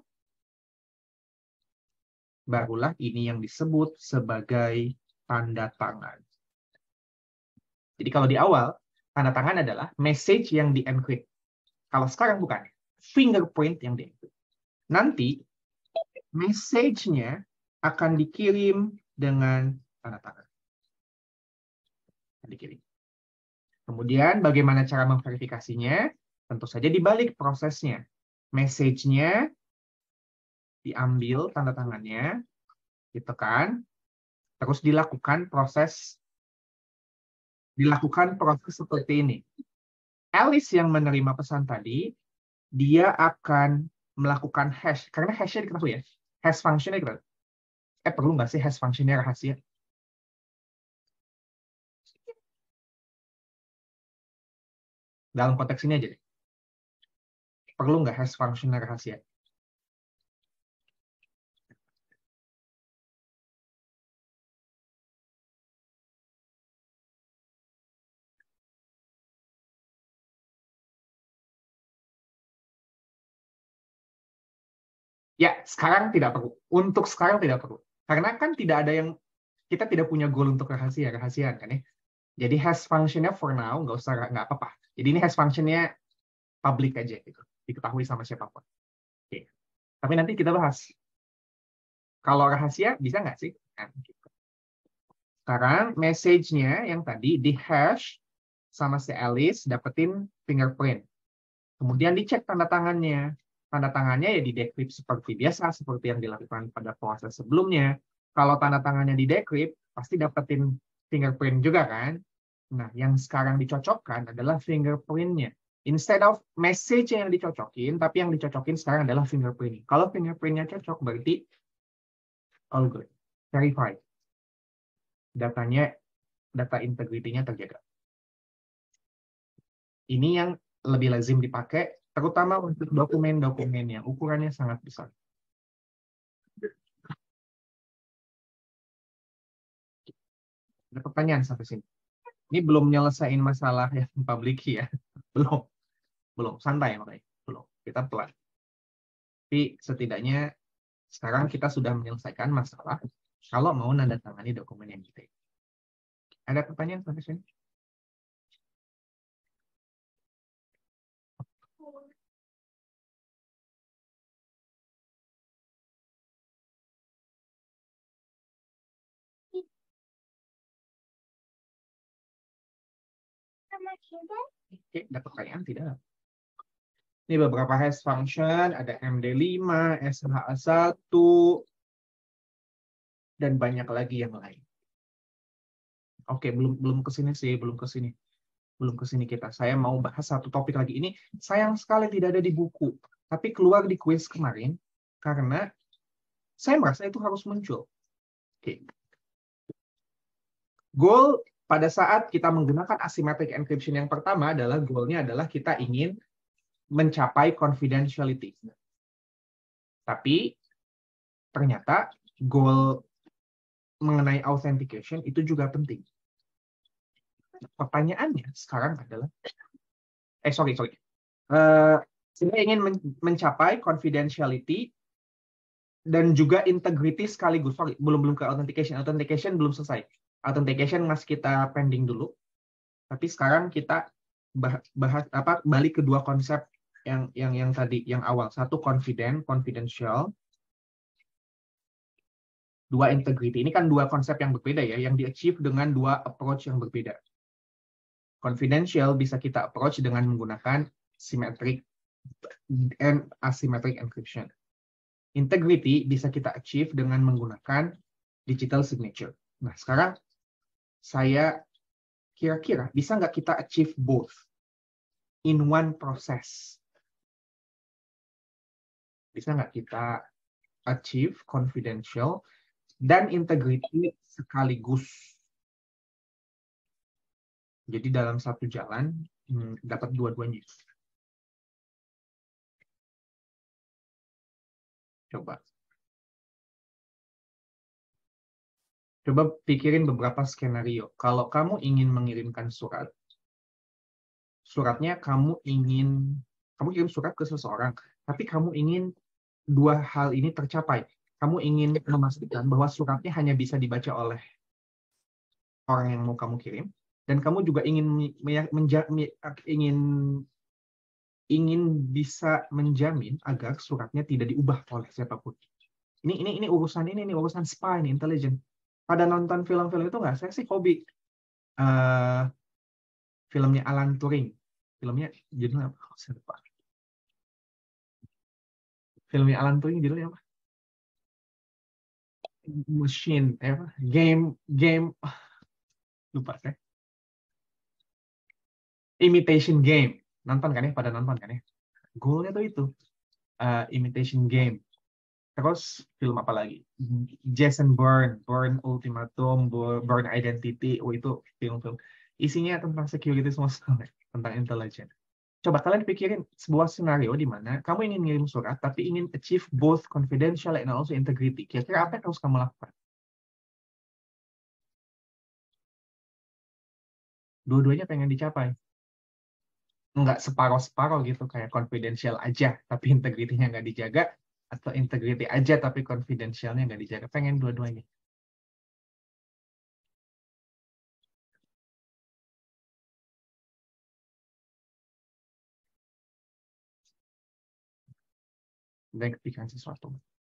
Barulah ini yang disebut sebagai tanda tangan. Jadi kalau di awal, tanda tangan adalah message yang di-encrypt. Kalau sekarang bukan. Fingerprint yang di-encrypt. Nanti, message-nya akan dikirim dengan tanda tangan. Dikirim. Kemudian, bagaimana cara memverifikasinya? Tentu saja dibalik prosesnya. Message-nya diambil tanda tangannya, ditekan, terus dilakukan proses dilakukan proses seperti ini. Alice yang menerima pesan tadi, dia akan melakukan hash, karena hash-nya diketahui ya, hash function-nya diketahui. Eh, perlu nggak sih hash function-nya rahasia? Dalam konteks ini aja deh. Perlu nggak hash function-nya rahasia? Ya, sekarang tidak perlu. Untuk sekarang tidak perlu. Karena kan tidak ada yang, kita tidak punya goal untuk rahasia, rahasiaan kan ya. Jadi hash function-nya for now, nggak usah, nggak apa-apa. Jadi ini hash function-nya public aja, gitu. Diketahui sama siapapun. Oke. Tapi nanti kita bahas. Kalau rahasia, bisa nggak sih? Nah, gitu. Sekarang, message-nya yang tadi di hash sama si Alice, dapetin fingerprint. Kemudian dicek tanda tangannya. Tanda tangannya ya di-decrypt seperti biasa, seperti yang dilakukan pada proses sebelumnya. Kalau tanda tangannya di-decrypt, pasti dapetin fingerprint juga kan? Nah, yang sekarang dicocokkan adalah fingerprint-nya. Instead of message yang dicocokin, tapi yang dicocokin sekarang adalah fingerprint. Kalau fingerprint-nya cocok, berarti all good. Verified. Datanya, data integrity-nya terjaga. Ini yang lebih lazim dipakai, terutama untuk dokumen-dokumen yang ukurannya sangat besar. Ada pertanyaan sampai sini? Ini belum nyelesain masalah yang public key ya. Belum. Belum. Santai makanya. Belum. Kita pelan. Tapi setidaknya sekarang kita sudah menyelesaikan masalah kalau mau nandatangani dokumen yang kita. Ada pertanyaan sampai sini? Oke, ada pertanyaan tidak? Ini beberapa hash function, ada M D lima, S H A satu, dan banyak lagi yang lain. Oke, belum belum ke sini sih, belum ke sini. Belum ke sini kita. Saya mau bahas satu topik lagi. Ini sayang sekali tidak ada di buku, tapi keluar di kuis kemarin karena saya merasa itu harus muncul. Oke. Goal pada saat kita menggunakan asymmetric encryption yang pertama adalah goalnya adalah kita ingin mencapai confidentiality. Tapi ternyata goal mengenai authentication itu juga penting. Pertanyaannya sekarang adalah, eh sorry sorry, uh, saya ingin men mencapai confidentiality dan juga integrity sekaligus. Sorry, belum belum ke authentication. Authentication belum selesai. Authentication masih kita pending dulu. Tapi sekarang kita bahas apa balik ke dua konsep yang yang yang tadi yang awal. Satu confident, confidential. Dua integrity. Ini kan dua konsep yang berbeda ya, yang di-achieve dengan dua approach yang berbeda. Confidential bisa kita approach dengan menggunakan symmetric and asymmetric encryption. Integrity bisa kita achieve dengan menggunakan digital signature. Nah, sekarang saya kira-kira bisa nggak kita achieve both in one process? Bisa nggak kita achieve confidential dan integrity sekaligus? Jadi dalam satu jalan hmm, dapat dua-duanya. Coba. Coba pikirin beberapa skenario. Kalau kamu ingin mengirimkan surat, suratnya kamu ingin, kamu kirim surat ke seseorang, tapi kamu ingin dua hal ini tercapai. Kamu ingin memastikan bahwa suratnya hanya bisa dibaca oleh orang yang mau kamu kirim, dan kamu juga ingin menja, ingin ingin bisa menjamin agar suratnya tidak diubah oleh siapapun. Ini ini ini urusan ini ini urusan spy, ini intelijen. Pada nonton film-film itu nggak? Saya sih hobi uh, filmnya Alan Turing. Filmnya judulnya apa? Oh, saya lupa. Filmnya Alan Turing judulnya apa? Machine, eh, apa? Game, game. Lupa saya. Imitation Game. Nonton kan ya? Pada nonton kan ya? Goalnya tuh itu. Uh, Imitation Game. Terus film apa lagi? Jason Bourne, Bourne Ultimatum, Bourne Identity. Oh, itu film-film. Isinya tentang security semua sekali. Tentang intelijen. Coba kalian pikirin sebuah skenario di mana kamu ingin ngirim surat, tapi ingin achieve both confidential and also integrity. Kira-kira apa yang harus kamu lakukan? Dua-duanya pengen dicapai. Nggak separoh-separoh gitu, kayak confidential aja, tapi integrity-nya nggak dijaga, atau integrity aja, tapi confidential-nya nggak dijaga. Pengen dua-duanya. Dan kepikiran sesuatu.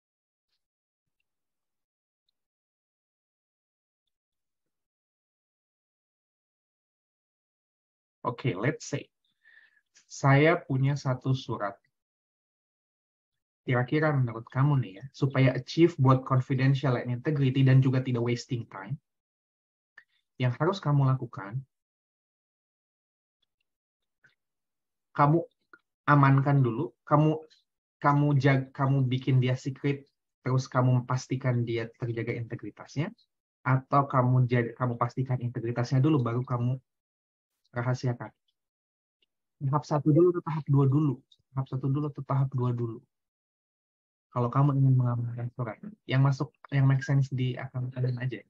Oke, okay, let's say saya punya satu surat. Kira-kira menurut kamu nih ya, supaya achieve buat confidential and integrity dan juga tidak wasting time, yang harus kamu lakukan, kamu amankan dulu, kamu kamu jag, kamu bikin dia secret, terus kamu pastikan dia terjaga integritasnya, atau kamu jag, kamu pastikan integritasnya dulu baru kamu rahasiakan. Tahap satu dulu atau tahap dua dulu? Tahap satu dulu atau tahap dua dulu? Kalau kamu ingin mengamankan surat, yang masuk, yang make sense di akun kalian aja.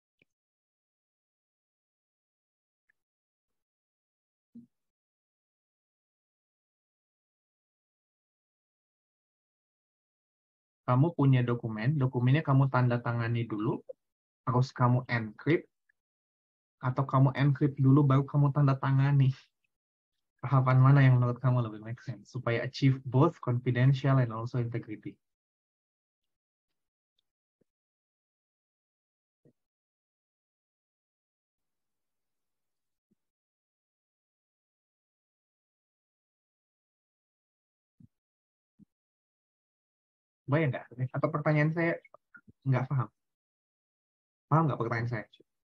Kamu punya dokumen, dokumennya kamu tanda tangani dulu, terus kamu encrypt, atau kamu encrypt dulu baru kamu tanda tangani. Tahapan mana yang menurut kamu lebih make sense supaya achieve both confidential and also integrity? Bayang nggak? Atau pertanyaan saya nggak paham? Paham nggak pertanyaan saya?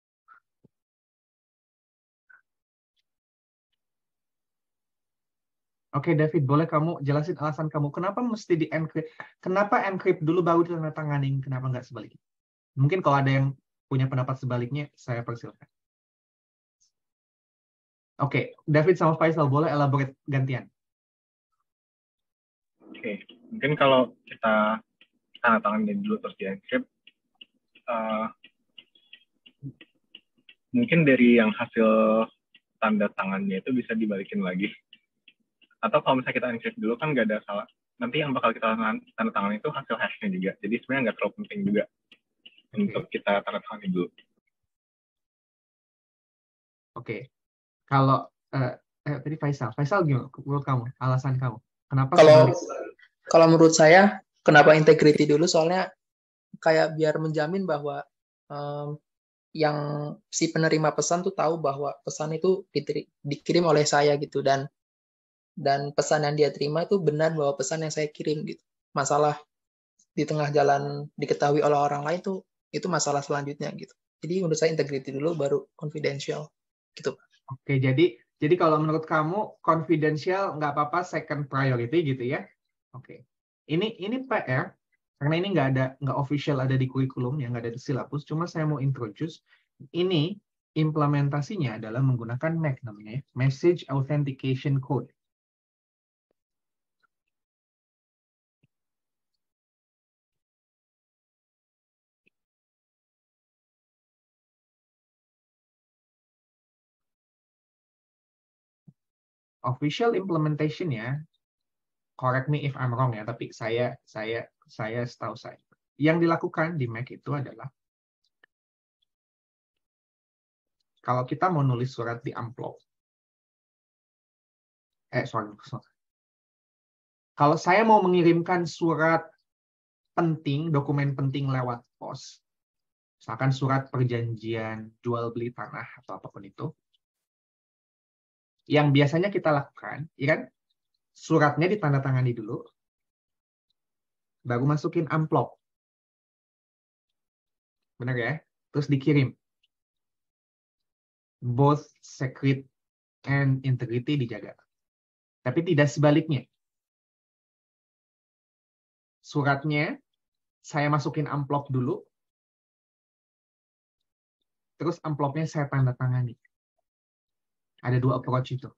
Oke, David, boleh kamu jelasin alasan kamu kenapa mesti di encrypt? Kenapa encrypt dulu baru ditandatangani? Kenapa nggak sebaliknya? Mungkin kalau ada yang punya pendapat sebaliknya, saya persilakan. Oke, David sama Faisal boleh elaborate gantian. Oke, mungkin kalau kita tanda tangan dulu terus di encrypt, uh, mungkin dari yang hasil tanda tangannya itu bisa dibalikin lagi. Atau kalau misalnya kita encrypt dulu kan nggak ada salah. Nanti yang bakal kita tanda tangan itu hasil hashnya juga. Jadi sebenarnya nggak terlalu penting juga okay. untuk kita tanda tangan dulu. Oke, okay. Kalau uh, eh, tadi Faisal, Faisal gimana menurut kamu? Alasan kamu? Kenapa? Kalau kalau menurut saya, kenapa integrity dulu? Soalnya kayak biar menjamin bahwa um, yang si penerima pesan tuh tahu bahwa pesan itu diteri- dikirim oleh saya gitu, dan dan pesan yang dia terima itu benar bahwa pesan yang saya kirim gitu. Masalah di tengah jalan diketahui oleh orang lain tuh itu masalah selanjutnya gitu. Jadi menurut saya integrity dulu baru confidential gitu. Oke, jadi jadi kalau menurut kamu confidential nggak apa-apa, second priority gitu ya? Oke, ini ini P R karena ini nggak ada nggak official ada di kurikulum yang nggak ada di silabus. Cuma saya mau introduce ini implementasinya adalah menggunakan M A C namanya, ya, Message Authentication Code. Official implementation-nya, correct me if I'm wrong ya, tapi saya saya saya setahu saya yang dilakukan di M A C itu adalah kalau kita mau nulis surat di amplop, eh sorry, sorry. Kalau saya mau mengirimkan surat penting, dokumen penting lewat pos, misalkan surat perjanjian jual beli tanah atau apapun itu, yang biasanya kita lakukan, ya kan, suratnya ditandatangani dulu, baru masukin amplop. Benar ya? Terus dikirim. Both secret and integrity dijaga. Tapi tidak sebaliknya. Suratnya saya masukin amplop dulu, terus amplopnya saya tanda tangani. Ada dua approach itu.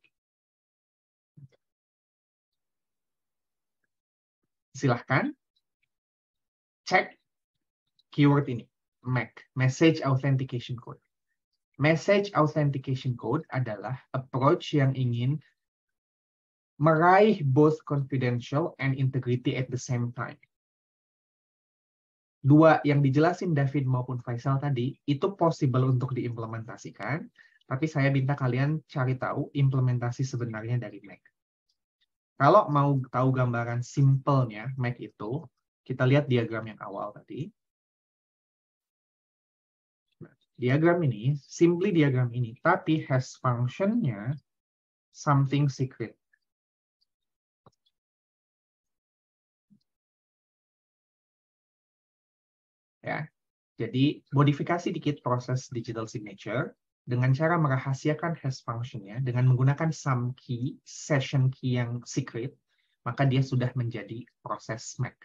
Silahkan cek keyword ini, M A C, Message Authentication Code. Message Authentication Code adalah approach yang ingin meraih both confidential and integrity at the same time. Dua yang dijelasin David maupun Faisal tadi, itu possible untuk diimplementasikan, tapi saya minta kalian cari tahu implementasi sebenarnya dari M A C. Kalau mau tahu gambaran simpelnya M A C itu, kita lihat diagram yang awal tadi. Nah, diagram ini, simply diagram ini, tapi has function-nya something secret. Ya, jadi modifikasi dikit proses digital signature dengan cara merahasiakan hash function-nya dengan menggunakan some key, session key yang secret, maka dia sudah menjadi proses M A C.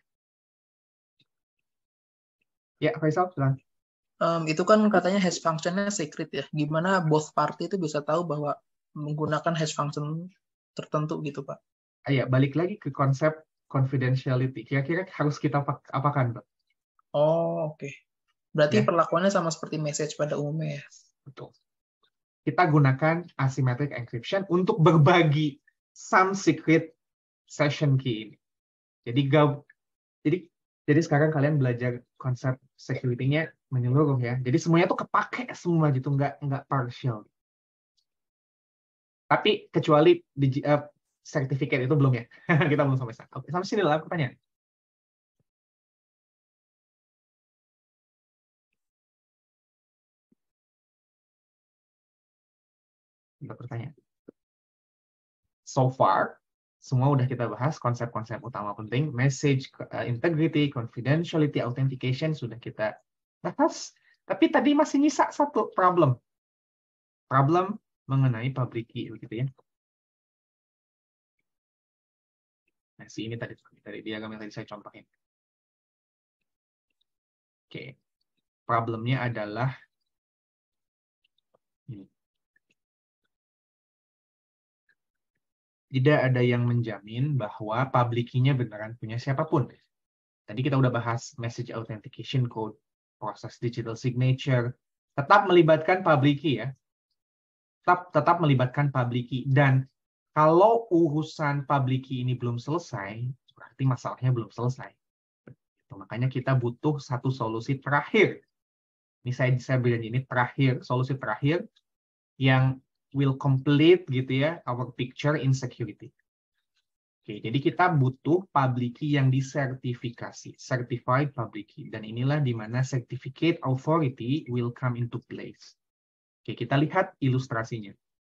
Ya, Faisal, silakan. Um, itu kan katanya hash function-nya secret ya. Gimana both party itu bisa tahu bahwa menggunakan hash function tertentu gitu, Pak? Ah, ya, balik lagi ke konsep confidentiality. Kira-kira harus kita apakan, Pak? Oh, oke. Okay. Berarti Ya. perlakuannya sama seperti message pada umumnya ya? Betul. Kita gunakan asymmetric encryption untuk berbagi some secret session key ini. Jadi, jadi, jadi sekarang kalian belajar konsep security-nya menyeluruh ya. Jadi semuanya tuh kepake semua gitu, nggak nggak partial. Tapi kecuali di uh, sertifikat itu belum ya. Kita belum sampai sana. Oke, sampai sini lah pertanyaan. Ada pertanyaan. So far, semua udah kita bahas konsep-konsep utama penting, message, uh, integrity, confidentiality, authentication sudah kita bahas. Tapi tadi masih nyisa satu problem. Problem mengenai public key, begitu ya. Nah, si ini tadi dari diagram yang tadi saya contohin. Oke. Problemnya adalah ini. Tidak ada yang menjamin bahwa public key-nya beneran punya siapapun. Tadi kita udah bahas message authentication code, proses digital signature, tetap melibatkan public key ya. Tetap, tetap melibatkan public key. Dan kalau urusan public key ini belum selesai, berarti masalahnya belum selesai. Makanya kita butuh satu solusi terakhir. Ini saya, saya bilang ini terakhir, solusi terakhir yang will complete gitu ya our picture in security. Oke, jadi kita butuh public key yang disertifikasi, certified public key. Dan inilah di mana certificate authority will come into place. Oke, kita lihat ilustrasinya.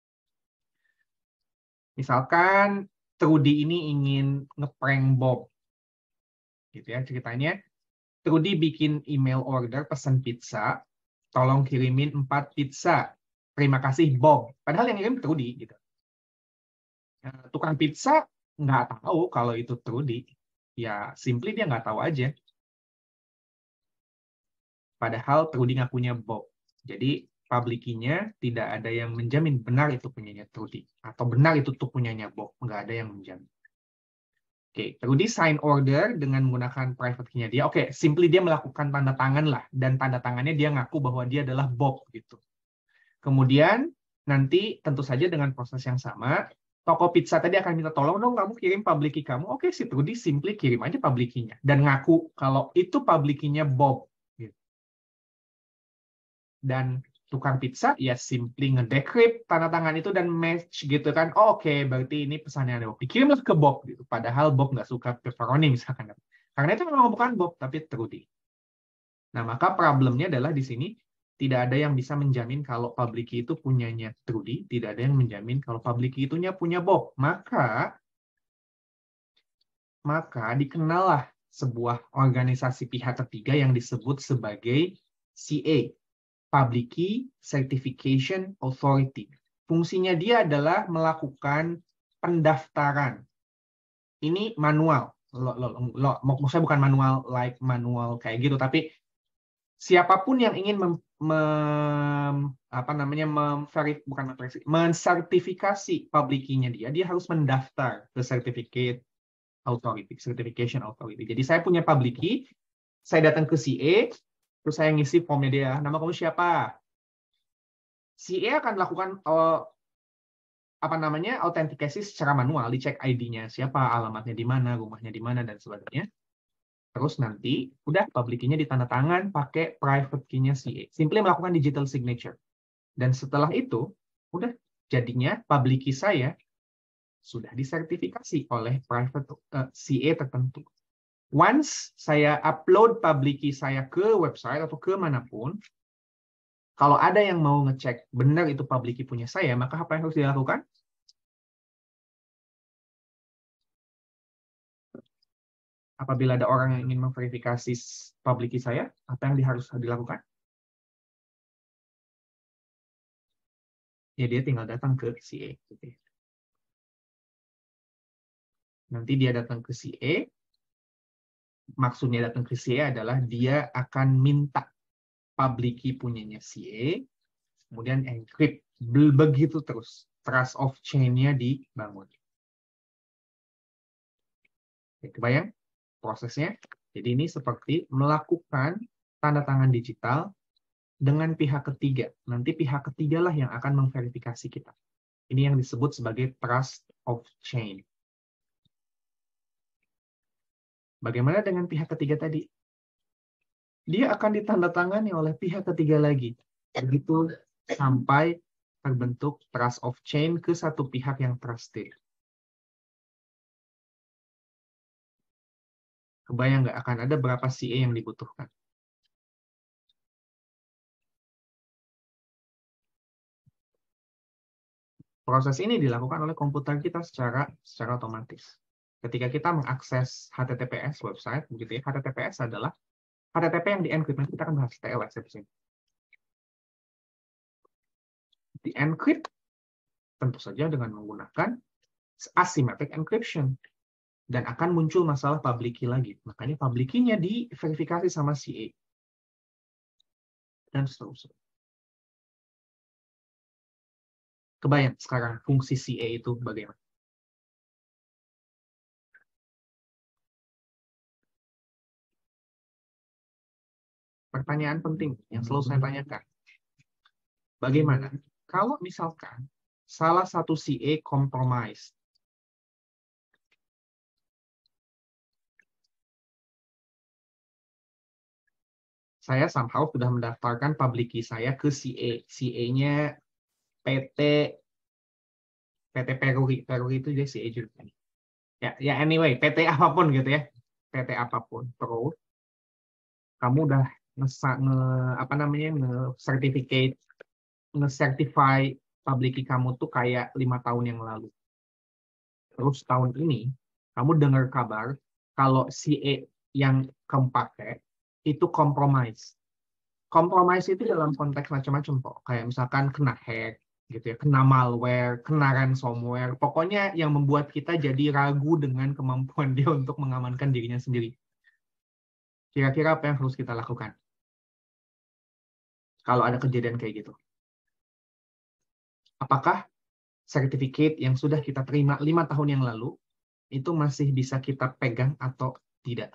Misalkan Trudy ini ingin ngeprank Bob. Gitu ya ceritanya. Trudy bikin email order pesan pizza, tolong kirimin empat pizza. Terima kasih Bob. Padahal yang ngirim Trudy gitu. Tukang pizza nggak tahu kalau itu Trudy. Ya, simply dia nggak tahu aja. Padahal Trudy ngakunya Bob. Jadi, public key-nya tidak ada yang menjamin benar itu punyanya Trudy. Atau benar itu tuh punyanya Bob. Nggak ada yang menjamin. Oke, Trudy sign order dengan menggunakan private key-nya dia. Oke, simply dia melakukan tanda tangan lah. Dan tanda tangannya dia ngaku bahwa dia adalah Bob. Gitu. Kemudian, nanti tentu saja dengan proses yang sama, toko pizza tadi akan minta tolong dong kamu kirim public key kamu. Oke, si Trudy simply kirim aja public key-nya. Dan ngaku kalau itu public key-nya Bob. Gitu. Dan tukang pizza ya simply ngedecrypt tanda tangan itu dan match gitu kan. Oh, oke, okay, berarti ini pesannya ada Bob. Dikirimlah ke Bob gitu. Padahal Bob nggak suka pepperoni misalkan. Karena itu memang bukan Bob tapi Trudy. Nah, maka problemnya adalah di sini tidak ada yang bisa menjamin kalau public key itu punyanya Trudy, tidak ada yang menjamin kalau public key itunya punya Bob. Maka maka dikenallah sebuah organisasi pihak ketiga yang disebut sebagai C A. Public Key Certification Authority. Fungsinya dia adalah melakukan pendaftaran. Ini manual. Lo, lo, lo, maksudnya bukan manual like manual kayak gitu, tapi siapapun yang ingin mem, mem, apa namanya memverif, bukan memverif, mensertifikasi public key-nya dia, dia harus mendaftar ke Certificate Authority, Certification Authority. Jadi saya punya public key, saya datang ke C A, terus saya ngisi formnya dia, nama kamu siapa? C A akan melakukan uh, apa namanya autentikasi secara manual, dicek I D-nya siapa, alamatnya di mana, rumahnya di mana dan sebagainya. Terus nanti udah public key-nya ditandatangan pakai private key-nya C A. Simply melakukan digital signature. Dan setelah itu, udah jadinya public key saya sudah disertifikasi oleh private uh, C A tertentu. Once saya upload public key saya ke website atau ke manapun, kalau ada yang mau ngecek benar itu public key punya saya, maka apa yang harus dilakukan? Apabila ada orang yang ingin memverifikasi public key saya, apa yang harus dilakukan? Ya, dia tinggal datang ke C A. Nanti dia datang ke C A, maksudnya datang ke C A adalah dia akan minta public key punyanya C A, kemudian encrypt. Begitu terus. Trust of chain-nya dibangun. Oke, kebayang prosesnya? Jadi ini seperti melakukan tanda tangan digital dengan pihak ketiga. Nanti pihak ketiga lah yang akan memverifikasi kita. Ini yang disebut sebagai trust of chain. Bagaimana dengan pihak ketiga tadi? Dia akan ditandatangani oleh pihak ketiga lagi. Begitu sampai terbentuk trust of chain ke satu pihak yang trusted. Kebayang nggak akan ada berapa C A yang dibutuhkan? Proses ini dilakukan oleh komputer kita secara secara otomatis. Ketika kita mengakses H T T P S website, begitu ya, H T T P S adalah H T T P yang di-encrypt. Nanti kita akan bahas T L S di sini. Di-encrypt tentu saja dengan menggunakan asymmetric encryption. Dan akan muncul masalah public key lagi. Makanya public key-nya diverifikasi sama C A. Dan seterusnya. Kebayang sekarang fungsi C A itu bagaimana? Pertanyaan penting yang selalu saya tanyakan. Bagaimana kalau misalkan salah satu C A compromised? Saya somehow sudah mendaftarkan public key saya ke C A. C A-nya P T P T Peruri. Peruri itu dia C A juga. Ya, ya anyway, P T apapun gitu ya. P T apapun. Terus kamu udah nge, nge apa namanya nge certificate nge certify public key kamu tuh kayak lima tahun yang lalu. Terus tahun ini kamu dengar kabar kalau C A yang kamu pakai itu compromise. Compromise itu dalam konteks macam-macam kok. Kayak misalkan kena hack, gitu ya, kena malware, kena ransomware. Pokoknya yang membuat kita jadi ragu dengan kemampuan dia untuk mengamankan dirinya sendiri. Kira-kira apa yang harus kita lakukan kalau ada kejadian kayak gitu? Apakah sertifikat yang sudah kita terima lima tahun yang lalu itu masih bisa kita pegang atau tidak?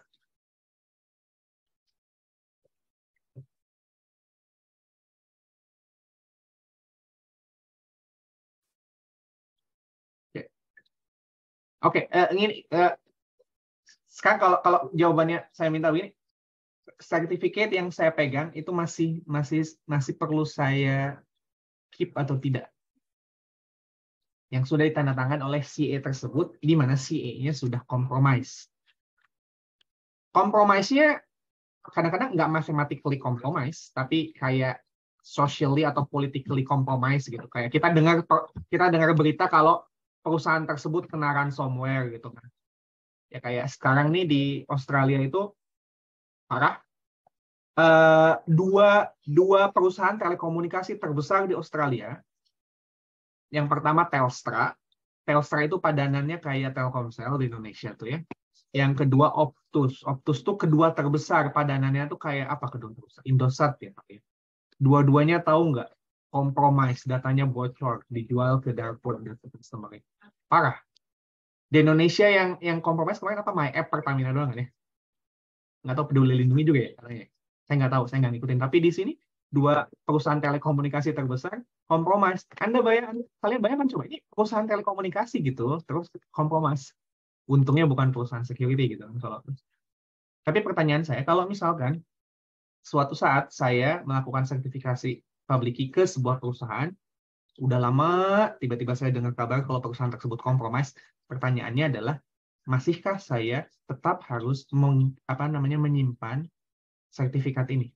Oke, okay, uh, ini uh, sekarang kalau kalau jawabannya saya minta begini, sertifikat yang saya pegang itu masih masih masih perlu saya keep atau tidak? Yang sudah ditandatangan oleh C A tersebut, di mana C A-nya sudah compromise. Compromise-nya kadang-kadang nggak mathematically compromise, tapi kayak socially atau politically compromise gitu. Kayak kita dengar kita dengar berita kalau perusahaan tersebut kena ransomware gitu kan. Ya kayak sekarang nih di Australia itu parah. Uh, dua dua perusahaan telekomunikasi terbesar di Australia. Yang pertama Telstra. Telstra itu padanannya kayak Telkomsel di Indonesia tuh ya. Yang kedua Optus. Optus tuh kedua terbesar padanannya tuh kayak apa kedua terbesar? Indosat ya. Dua-duanya tahu nggak? Compromise, datanya bocor, dijual ke darknet dan customer. Parah. Di Indonesia yang yang compromise kemarin apa? My App Pertamina doang kan ya? Nggak tahu Peduli Lindungi juga ya katanya. Saya nggak tahu, saya nggak ngikutin. Tapi di sini dua perusahaan telekomunikasi terbesar compromise. Anda bayangkan, kalian bayangkan coba ini perusahaan telekomunikasi gitu, terus compromise. Untungnya bukan perusahaan security gitu. Kalau tapi pertanyaan saya, kalau misalkan suatu saat saya melakukan sertifikasi public key ke sebuah perusahaan, udah lama tiba-tiba saya dengar kabar kalau perusahaan tersebut compromise, pertanyaannya adalah masihkah saya tetap harus meng, apa namanya menyimpan sertifikat ini?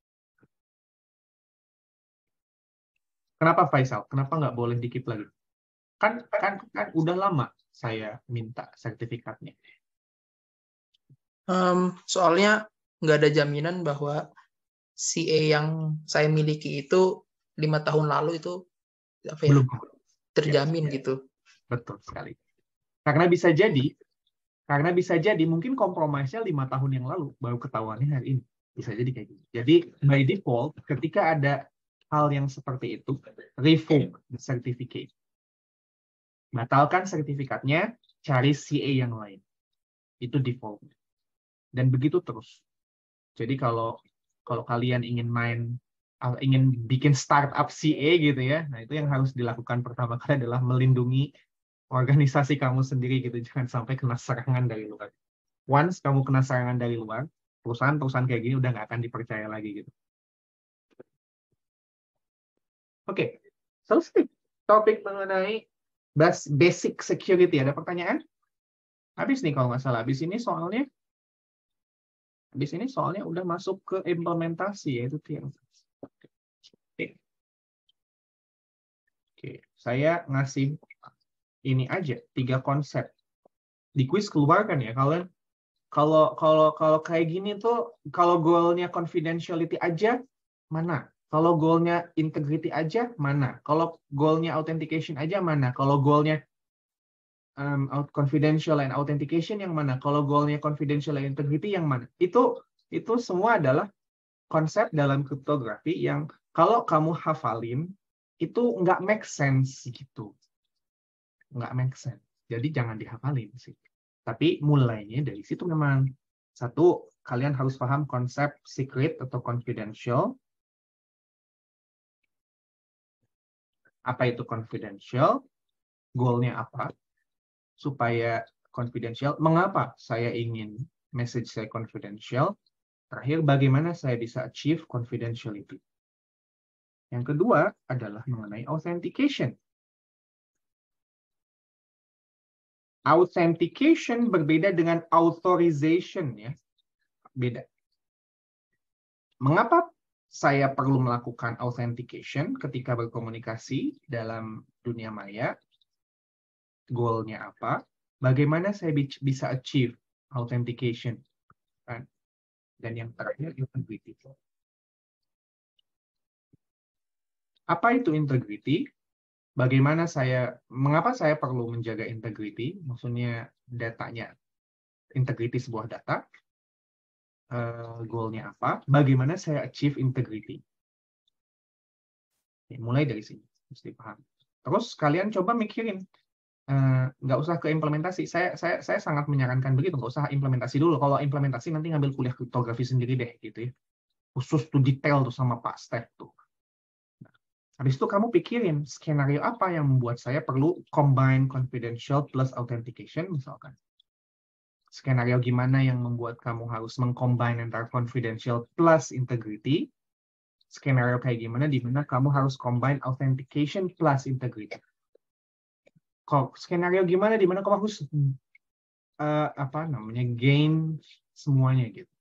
Kenapa Faisal? Kenapa nggak boleh dikit lagi? Kan, kan, kan udah lama saya minta sertifikatnya. Um, soalnya nggak ada jaminan bahwa C A yang saya miliki itu lima tahun lalu itu apa ya, belum terjamin ya, gitu. Betul sekali. Karena bisa jadi, karena bisa jadi mungkin kompromisnya lima tahun yang lalu baru ketahuannya hari ini. Bisa jadi kayak gitu. Jadi by default ketika ada hal yang seperti itu, revoke the certificate. Batalkan sertifikatnya, cari C A yang lain. Itu default. Dan begitu terus. Jadi kalau kalau kalian ingin main, ingin bikin startup C A gitu ya, nah itu yang harus dilakukan pertama kali adalah melindungi organisasi kamu sendiri gitu. Jangan sampai kena serangan dari luar. Once kamu kena serangan dari luar, perusahaan-perusahaan kayak gini udah nggak akan dipercaya lagi gitu. Oke, okay. Selesai topik mengenai basic security. Ada pertanyaan? Habis nih kalau nggak salah. Habis ini soalnya, habis ini soalnya udah masuk ke implementasi yaitu tiang. Oke, okay. okay. Saya ngasih ini aja tiga konsep. Di quiz keluar kan ya kalian. Kalau kalau kalau kayak gini tuh, kalau goalnya confidentiality aja mana? Kalau goalnya integrity aja mana? Kalau goalnya authentication aja mana? Kalau goalnya um, confidential and authentication yang mana? Kalau goalnya confidential and integrity yang mana? Itu itu semua adalah konsep dalam kriptografi yang kalau kamu hafalin itu nggak make sense gitu, nggak make sense. Jadi jangan dihafalin sih. Tapi mulainya dari situ memang. Satu, kalian harus paham konsep secret atau confidential. Apa itu confidential? Goalnya apa? Supaya confidential. Mengapa saya ingin message saya confidential? Terakhir, bagaimana saya bisa achieve confidentiality? Yang kedua adalah mengenai authentication. Authentication berbeda dengan authorization, ya. Beda. Mengapa saya perlu melakukan authentication ketika berkomunikasi dalam dunia maya? Goal-nya apa? Bagaimana saya bisa achieve authentication? Dan yang terakhir, integrity. Apa itu integrity? Bagaimana saya, mengapa saya perlu menjaga integrity? Maksudnya datanya, integrity sebuah data. Uh, goal-nya apa? Bagaimana saya achieve integrity? Ya, mulai dari sini, mesti paham. Terus kalian coba mikirin, uh, nggak usah ke implementasi. Saya, saya, saya sangat menyarankan begitu, nggak usah implementasi dulu. Kalau implementasi nanti ngambil kuliah kriptografi sendiri deh, gitu ya. Khusus tuh detail tuh sama Pak Step tuh. Habis itu kamu pikirin skenario apa yang membuat saya perlu combine confidential plus authentication misalkan. Skenario gimana yang membuat kamu harus mengcombine antara confidential plus integrity. Skenario kayak gimana di mana kamu harus combine authentication plus integrity. Kok skenario gimana di mana kamu harus uh, apa namanya gain semuanya gitu.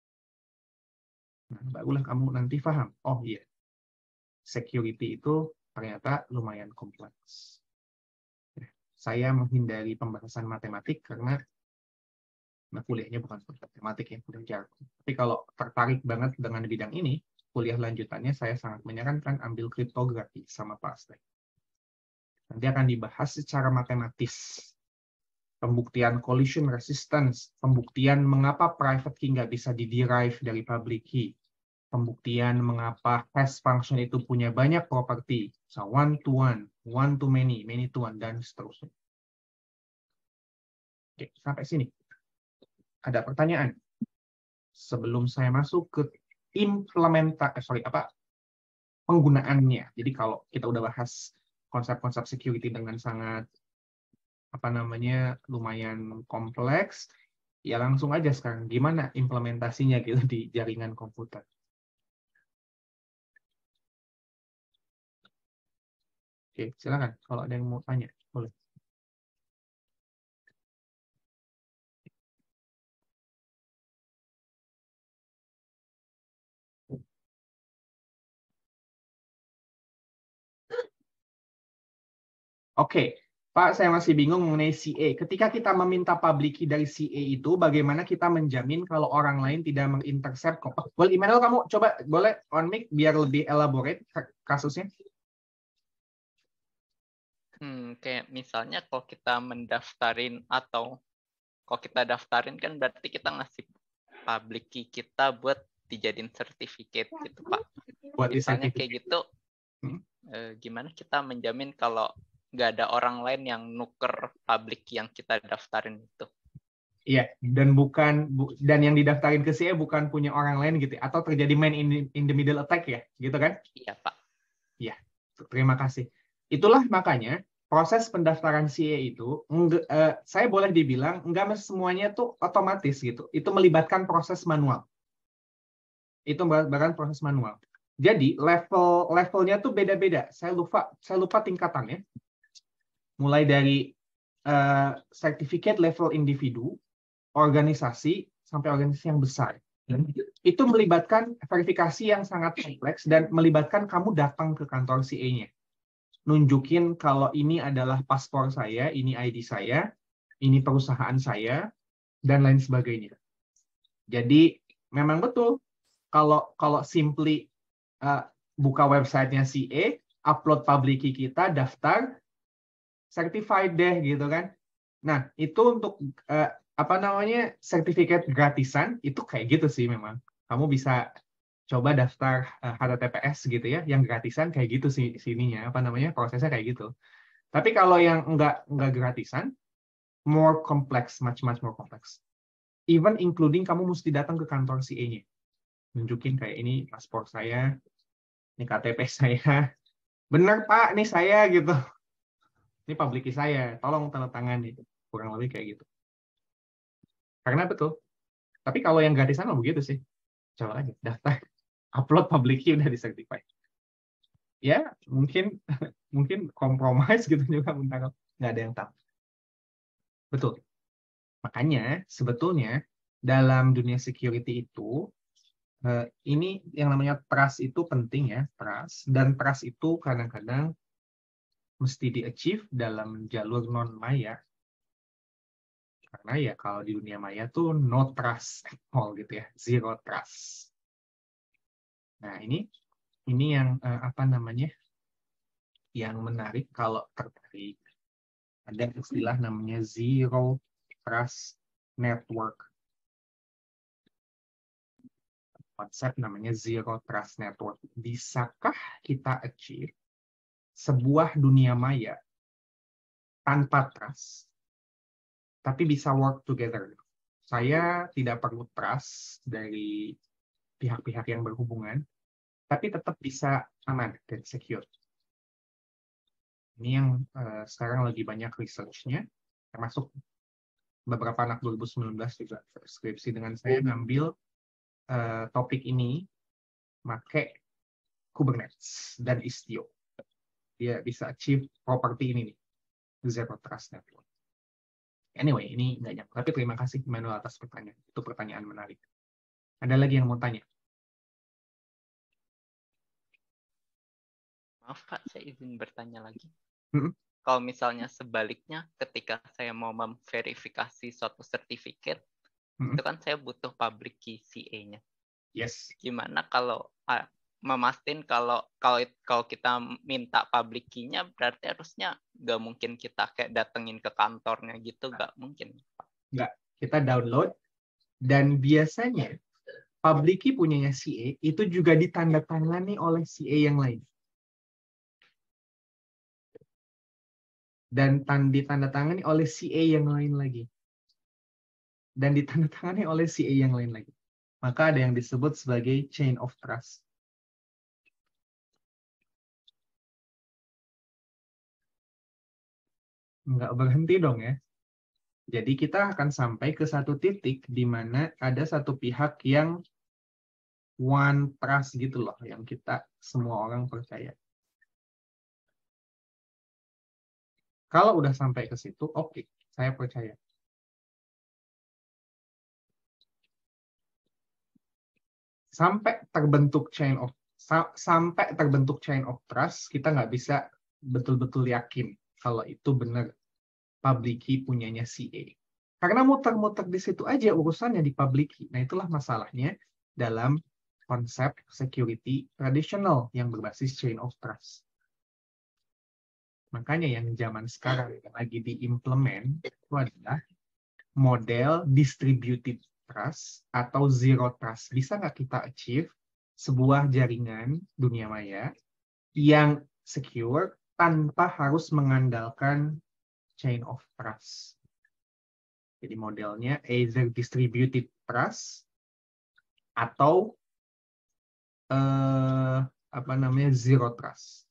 Nah, barulah kamu nanti paham. Oh iya. Security itu ternyata lumayan kompleks. Saya menghindari pembahasan matematik karena nah, kuliahnya bukan matematik ya, udah jargon. Tapi kalau tertarik banget dengan bidang ini, kuliah lanjutannya saya sangat menyarankan ambil kriptografi sama Pak Astek. Nanti akan dibahas secara matematis. Pembuktian collision resistance, pembuktian mengapa private key nggak bisa diderive dari public key. Pembuktian mengapa hash function itu punya banyak properti, so one to one, one to many, many to one, dan seterusnya. Oke, sampai sini. Ada pertanyaan? Sebelum saya masuk ke implementasi, eh, sorry, apa penggunaannya. Jadi kalau kita udah bahas konsep-konsep security dengan sangat, apa namanya, lumayan kompleks, ya langsung aja sekarang, gimana implementasinya gitu di jaringan komputer. Oke, silakan. Kalau ada yang mau tanya, boleh. Oke, Pak, saya masih bingung mengenai C A. Ketika kita meminta public key dari C A itu, bagaimana kita menjamin kalau orang lain tidak mengintercept? Oh, boleh, Immanuel, kamu coba, boleh on mic biar lebih elaborate kasusnya? Hmm, kayak misalnya kalau kita mendaftarin atau kalau kita daftarin kan berarti kita ngasih public key kita buat dijadiin sertifikat gitu, Pak. Buat misalnya kayak gitu, hmm? eh, gimana kita menjamin kalau nggak ada orang lain yang nuker public key yang kita daftarin itu? Iya, dan bukan bu, dan yang didaftarin ke C A bukan punya orang lain gitu, atau terjadi man in the, in the middle attack ya, gitu kan? Iya, Pak. Iya, terima kasih. Itulah makanya proses pendaftaran C A itu, enggak, eh, saya boleh dibilang enggak semuanya tuh otomatis gitu. Itu melibatkan proses manual. Itu melibatkan proses manual. Jadi level levelnya tuh beda-beda. Saya lupa saya lupa tingkatannya. Mulai dari uh, certificate level individu, organisasi sampai organisasi yang besar. Dan itu melibatkan verifikasi yang sangat kompleks dan melibatkan kamu datang ke kantor C A-nya. Nunjukin kalau ini adalah paspor saya, ini I D saya, ini perusahaan saya, dan lain sebagainya. Jadi memang betul kalau kalau simply uh, buka websitenya C A, upload public key kita, daftar, certified deh gitu kan. Nah itu untuk uh, apa namanya sertifikat gratisan itu kayak gitu sih memang. Kamu bisa coba daftar uh, H T T P S gitu ya, yang gratisan kayak gitu sih sininya, apa namanya prosesnya kayak gitu. Tapi kalau yang enggak enggak gratisan, more complex, much much more complex. Even including kamu mesti datang ke kantor C A-nya, nunjukin kayak ini paspor saya, ini K T P saya, bener Pak, ini saya gitu, ini public key saya, tolong tanda tangan gitu, kurang lebih kayak gitu. Karena betul. Tapi kalau yang gratisan mah begitu sih, coba aja daftar. Upload public key udah disertify. Ya, mungkin mungkin kompromis gitu juga bentar nggak ada yang tahu. Betul. Makanya sebetulnya dalam dunia security itu eh, ini yang namanya trust itu penting ya, trust. Dan trust itu kadang-kadang mesti di-achieve dalam jalur non-maya. Karena ya kalau di dunia maya tuh no trust at all gitu ya, zero trust. Nah ini ini yang eh, apa namanya yang menarik kalau tertarik. Ada istilah namanya zero trust network. Konsep namanya zero trust network. Bisakah kita achieve sebuah dunia maya tanpa trust, tapi bisa work together? Saya tidak perlu trust dari pihak-pihak yang berhubungan, tapi tetap bisa aman dan secure. Ini yang uh, sekarang lagi banyak research-nya, termasuk beberapa anak dua ribu sembilan belas juga skripsi dengan saya ngambil uh, topik ini, make Kubernetes dan Istio. Dia bisa achieve property ini nih, Zero Trust Network. Anyway, ini nggak nyampe. Tapi terima kasih Manuel atas pertanyaan. Itu pertanyaan menarik. Ada lagi yang mau tanya? Maaf Pak, saya izin bertanya lagi. Hmm? Kalau misalnya sebaliknya, ketika saya mau memverifikasi suatu sertifikat, hmm. itu kan saya butuh public key C A-nya. Yes. Gimana kalau ah, memastikan kalau kalau kalau kita minta public key-nya, berarti harusnya nggak mungkin kita kayak datengin ke kantornya gitu, nggak mungkin. Nggak, kita download, dan biasanya public key punyanya C A itu juga ditandatangani oleh C A yang lain. Dan ditandatangani oleh C A yang lain lagi. Dan ditandatangani oleh C A yang lain lagi. Maka ada yang disebut sebagai chain of trust. Nggak berhenti dong ya. Jadi kita akan sampai ke satu titik di mana ada satu pihak yang one trust gitu loh, yang kita semua orang percaya. Kalau udah sampai ke situ, oke, okay, saya percaya. Sampai terbentuk chain of sampai terbentuk chain of trust, kita nggak bisa betul-betul yakin kalau itu benar public key punyanya C A. Karena muter-muter di situ aja urusannya di public key. Nah, itulah masalahnya dalam konsep security tradisional yang berbasis chain of trust. Makanya yang zaman sekarang yang lagi diimplement itu adalah model distributed trust atau zero trust. Bisa nggak kita achieve sebuah jaringan dunia maya yang secure tanpa harus mengandalkan chain of trust? Jadi modelnya either distributed trust atau eh, apa namanya zero trust.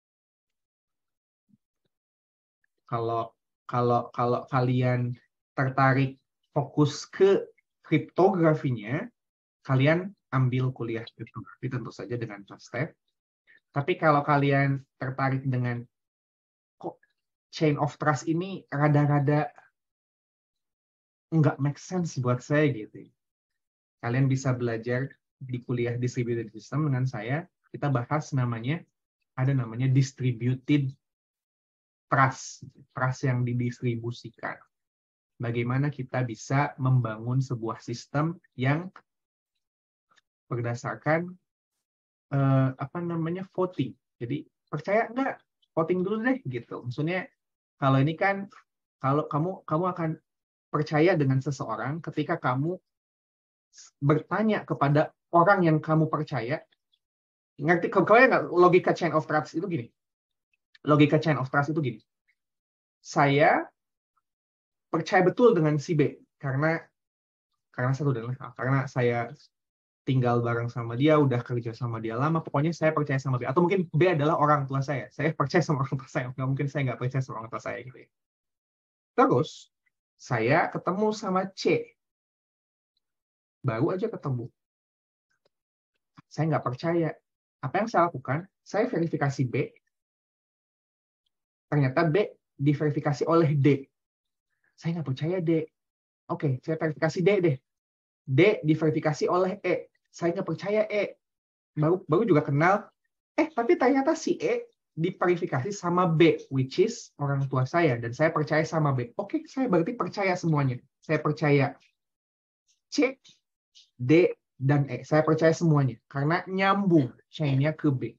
Kalau kalau kalau kalian tertarik fokus ke kriptografinya, kalian ambil kuliah kriptografi tentu saja dengan Trustef. Tapi kalau kalian tertarik dengan kok chain of trust ini rada-rada nggak make sense buat saya gitu, kalian bisa belajar di kuliah distributed system dengan saya. Kita bahas namanya, ada namanya distributed trust, trust yang didistribusikan. Bagaimana kita bisa membangun sebuah sistem yang berdasarkan eh, apa namanya voting. Jadi percaya nggak, voting dulu deh gitu. Maksudnya kalau ini kan kalau kamu kamu akan percaya dengan seseorang ketika kamu bertanya kepada orang yang kamu percaya. Ngerti kalian nggak logika chain of trust itu gini? Logika chain of trust itu gini. Saya percaya betul dengan si B karena karena satu dan lain hal. Karena saya tinggal bareng sama dia, udah kerja sama dia lama, pokoknya saya percaya sama B. Atau mungkin B adalah orang tua saya. Saya percaya sama orang tua saya. Nggak mungkin saya nggak percaya sama orang tua saya gitu ya. Terus saya ketemu sama C. Baru aja ketemu. Saya nggak percaya. Apa yang saya lakukan? Saya verifikasi B. Ternyata B diverifikasi oleh D. Saya nggak percaya D. Oke, saya verifikasi D deh. D diverifikasi oleh E. Saya nggak percaya E. Baru baru juga kenal. Eh, tapi ternyata si E diverifikasi sama B, which is orang tua saya. Dan saya percaya sama B. Oke, saya berarti percaya semuanya. Saya percaya C, D, dan E. Saya percaya semuanya. Karena nyambung chain-nya ke B.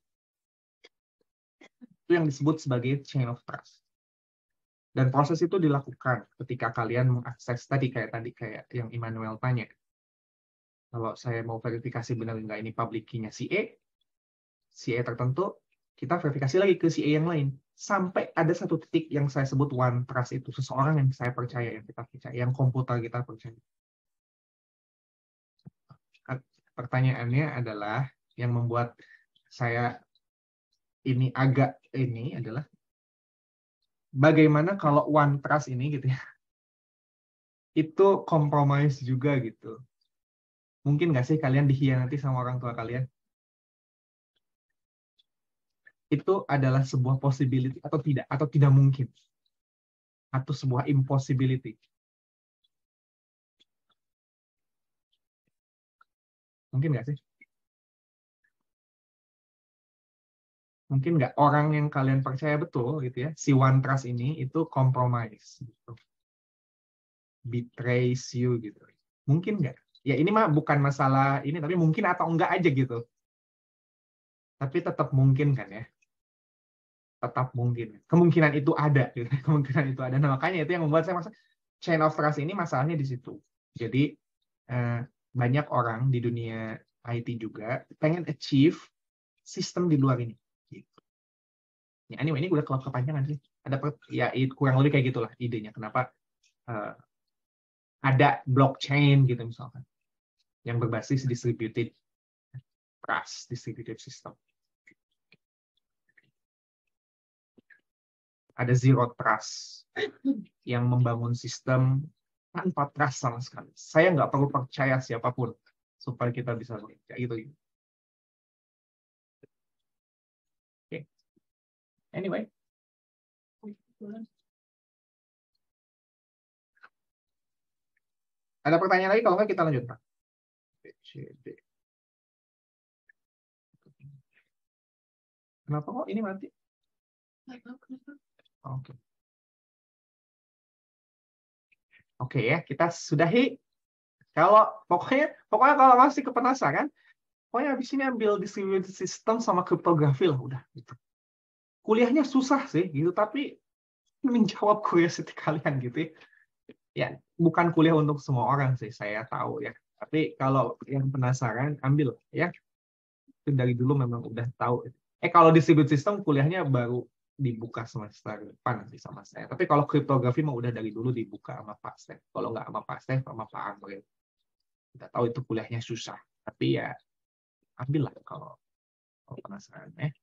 Itu yang disebut sebagai chain of trust. Dan proses itu dilakukan ketika kalian mengakses tadi kayak tadi kayak yang Immanuel tanya. Kalau saya mau verifikasi benar nggak ini public key-nya si E, si E tertentu, kita verifikasi lagi ke si E yang lain. Sampai ada satu titik yang saya sebut one trust itu. Seseorang yang saya percaya, yang kita percaya, yang komputer kita percaya. Pertanyaannya adalah, yang membuat saya ini agak ini adalah, bagaimana kalau one trust ini gitu ya, itu compromise juga gitu. Mungkin nggak sih kalian dikhianati sama orang tua kalian? Itu adalah sebuah possibility atau tidak? Atau tidak mungkin? Atau sebuah impossibility? Mungkin nggak sih? Mungkin nggak orang yang kalian percaya betul gitu ya, si one trust ini itu compromise. Gitu. Betrays you gitu. Mungkin nggak? Ya ini mah bukan masalah ini, tapi mungkin atau enggak aja gitu. Tapi tetap mungkin kan ya. Tetap mungkin. Kemungkinan itu ada. Gitu. Kemungkinan itu ada. Nah, makanya itu yang membuat saya merasa chain of trust ini masalahnya di situ. Jadi eh, banyak orang di dunia I T juga pengen achieve sistem di luar ini. Gitu. Ya, anyway, ini udah kepanjangan sih. Ada per, ya kurang lebih kayak gitulah idenya. Kenapa eh, ada blockchain gitu misalkan. Yang berbasis distributed trust, distributed system. Ada zero trust yang membangun sistem tanpa trust sama sekali. Saya nggak perlu percaya siapapun supaya kita bisa bekerja gitu. gitu. Oke. Okay. Anyway. Ada pertanyaan lagi? Kalau nggak kita lanjut, Pak. Kenapa kok ini mati? Oke. Okay. Oke okay, ya, kita sudahi. Kalau pokoknya, pokoknya kalau masih kepenasaran, pokoknya habis ini ambil distributed system sama kriptografi lah udah. Gitu. Kuliahnya susah sih, gitu, tapi menjawab curiosity kalian gitu ya. Ya, bukan kuliah untuk semua orang sih, saya tahu ya. Tapi kalau yang penasaran, ambil ya. Itu dari dulu memang udah tahu. Eh kalau distributed system kuliahnya baru dibuka semester depan nanti sama saya. Tapi kalau kriptografi mah udah dari dulu dibuka sama Pak Stef. Kalau nggak sama Pak Stef, sama Pak Amril. Kita tahu itu kuliahnya susah. Tapi ya ambil lah kalau, kalau penasaran ya.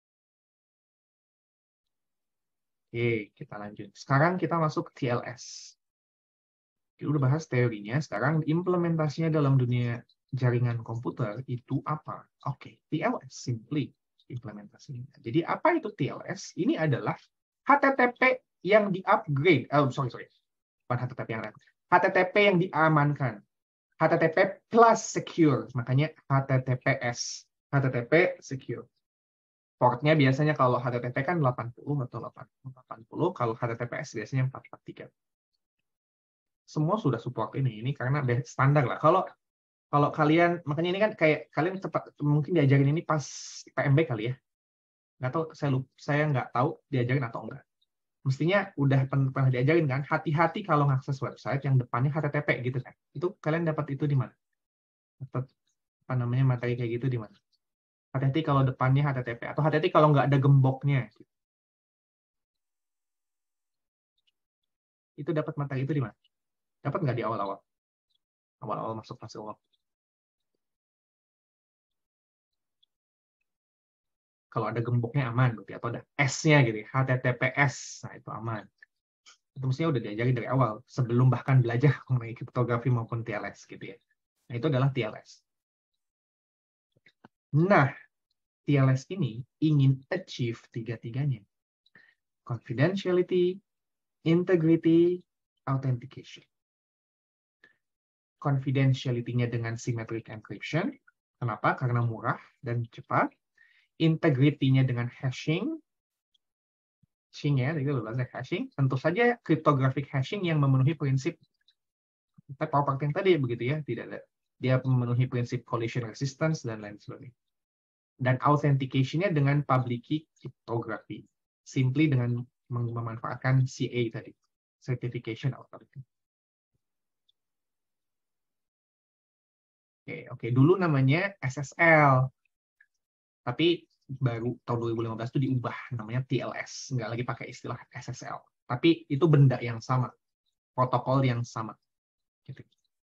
Oke, kita lanjut. Sekarang kita masuk ke T L S. Kita udah bahas teorinya, sekarang implementasinya dalam dunia jaringan komputer itu apa? Oke, T L S, simply implementasinya. Jadi apa itu T L S? Ini adalah H T T P yang di-upgrade. Oh, sorry, sorry. Bukan H T T P yang lain. H T T P yang diamankan. H T T P plus secure. Makanya H T T P S. H T T P secure. Portnya biasanya kalau H T T P kan delapan puluh atau delapan puluh, kalau H T T P S biasanya empat empat tiga. Semua sudah support ini, ini karena standar lah. Kalau kalau kalian, makanya ini kan kayak kalian cepat, mungkin diajarin ini pas P M B kali ya. Nggak tahu, saya lupa, saya nggak tahu diajarin atau enggak. Mestinya udah pernah diajarin kan, hati-hati kalau ngakses website yang depannya H T T P gitu kan. Itu kalian dapat itu di mana? Dapat apa namanya materi kayak gitu di mana? Hati-hati kalau depannya H T T P, atau hati-hati kalau nggak ada gemboknya. Itu dapat materi itu di mana? Dapat nggak di awal-awal? Awal-awal masuk fase awal. Kalau ada gemboknya aman, berarti, atau ada S-nya gitu, H T T P S, nah itu aman. Itu mestinya udah diajarin dari awal, sebelum bahkan belajar mengenai kriptografi maupun T L S gitu ya. Nah itu adalah T L S. Nah, T L S ini ingin achieve tiga-tiganya. Confidentiality, integrity, authentication. Confidentiality-nya dengan symmetric encryption. Kenapa? Karena murah dan cepat. Integrity-nya dengan hashing. Hashing ya, itu bahasa hashing. Tentu saja cryptographic hashing yang memenuhi prinsip properti yang tadi begitu ya, tidak ada. Dia memenuhi prinsip collision resistance dan lain sebagainya. Dan authentication-nya dengan public key cryptography. Simply dengan memanfaatkan C A tadi, Certification Authority. Oke, oke. Dulu namanya S S L. Tapi baru tahun dua ribu lima belas itu diubah namanya T L S. Nggak lagi pakai istilah S S L. Tapi itu benda yang sama. Protokol yang sama. Gitu.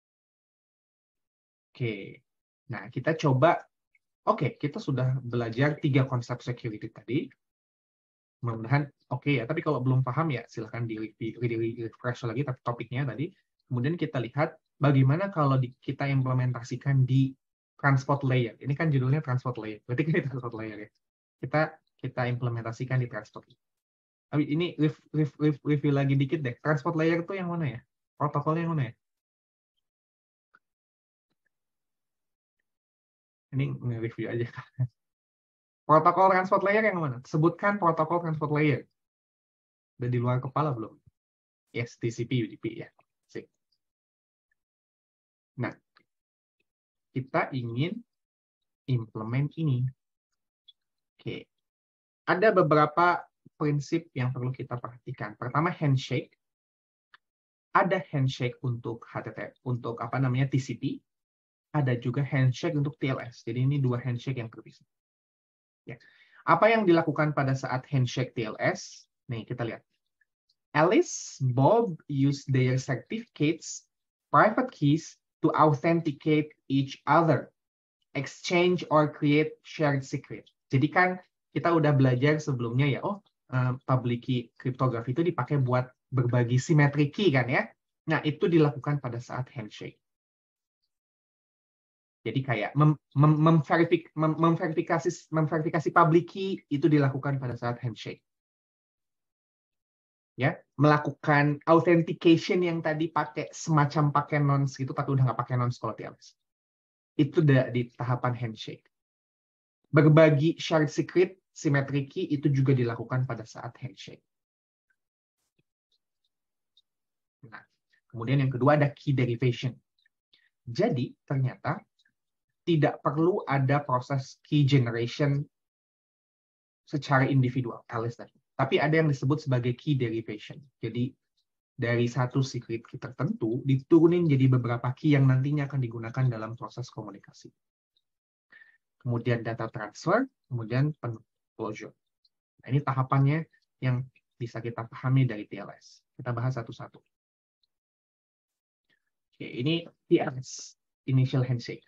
Oke. Nah, kita coba. Oke, kita sudah belajar tiga konsep security tadi. Mudah-mudahan oke ya. Tapi kalau belum paham ya silahkan di refresh lagi topiknya tadi. Kemudian kita lihat bagaimana kalau di, kita implementasikan di transport layer. Ini kan judulnya transport layer. Berarti ini transport layer ya. Kita kita implementasikan di transport layer. Tapi ini review, review, review lagi dikit deh. Transport layer itu yang mana ya? Protokolnya yang mana ya? Ini nge-review aja. Protokol transport layer yang mana? Sebutkan protokol transport layer. Udah di luar kepala belum? Yes, T C P, U D P ya. Sip. Nah, kita ingin implement ini. Oke. Ada beberapa prinsip yang perlu kita perhatikan. Pertama, handshake. Ada handshake untuk H T T P, untuk apa namanya T C P. Ada juga handshake untuk T L S. Jadi ini dua handshake yang terpisah. Ya. Apa yang dilakukan pada saat handshake T L S? Nih, kita lihat. Alice, Bob use their certificates, private keys to authenticate each other, exchange or create shared secret. Jadi kan kita udah belajar sebelumnya ya, oh uh, public key cryptography itu dipakai buat berbagi symmetric key kan ya. Nah, itu dilakukan pada saat handshake. Jadi kayak mem mem memverifik mem memverifikasi memverifikasi public key itu dilakukan pada saat handshake. Ya, melakukan authentication yang tadi pakai semacam pakai nonce gitu, tapi udah nggak pakai nonce kalau T L S. Itu udah di tahapan handshake. Berbagi shared secret, symmetric key itu juga dilakukan pada saat handshake. Nah, kemudian yang kedua ada key derivation. Jadi ternyata tidak perlu ada proses key generation secara individual, Alice tadi. Tapi ada yang disebut sebagai key derivation. Jadi dari satu secret key tertentu diturunin jadi beberapa key yang nantinya akan digunakan dalam proses komunikasi. Kemudian data transfer, kemudian closure. Nah, ini tahapannya yang bisa kita pahami dari T L S. Kita bahas satu-satu. Oke, ini T L S, initial handshake.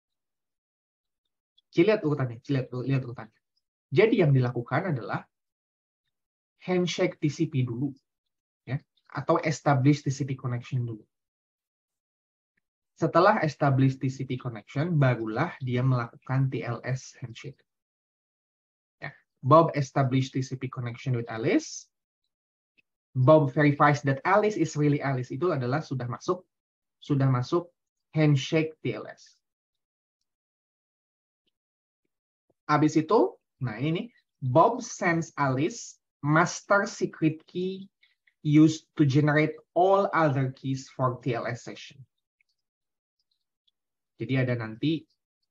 Lihat urutannya, lihat, lihat urutannya. Jadi yang dilakukan adalah handshake T C P dulu, ya, atau establish T C P connection dulu. Setelah establish T C P connection, barulah dia melakukan T L S handshake. Ya. Bob establish T C P connection with Alice. Bob verifies that Alice is really Alice. Itu adalah sudah masuk, sudah masuk handshake T L S. Habis itu, nah ini, Bob sends Alice master secret key used to generate all other keys for T L S session. Jadi ada nanti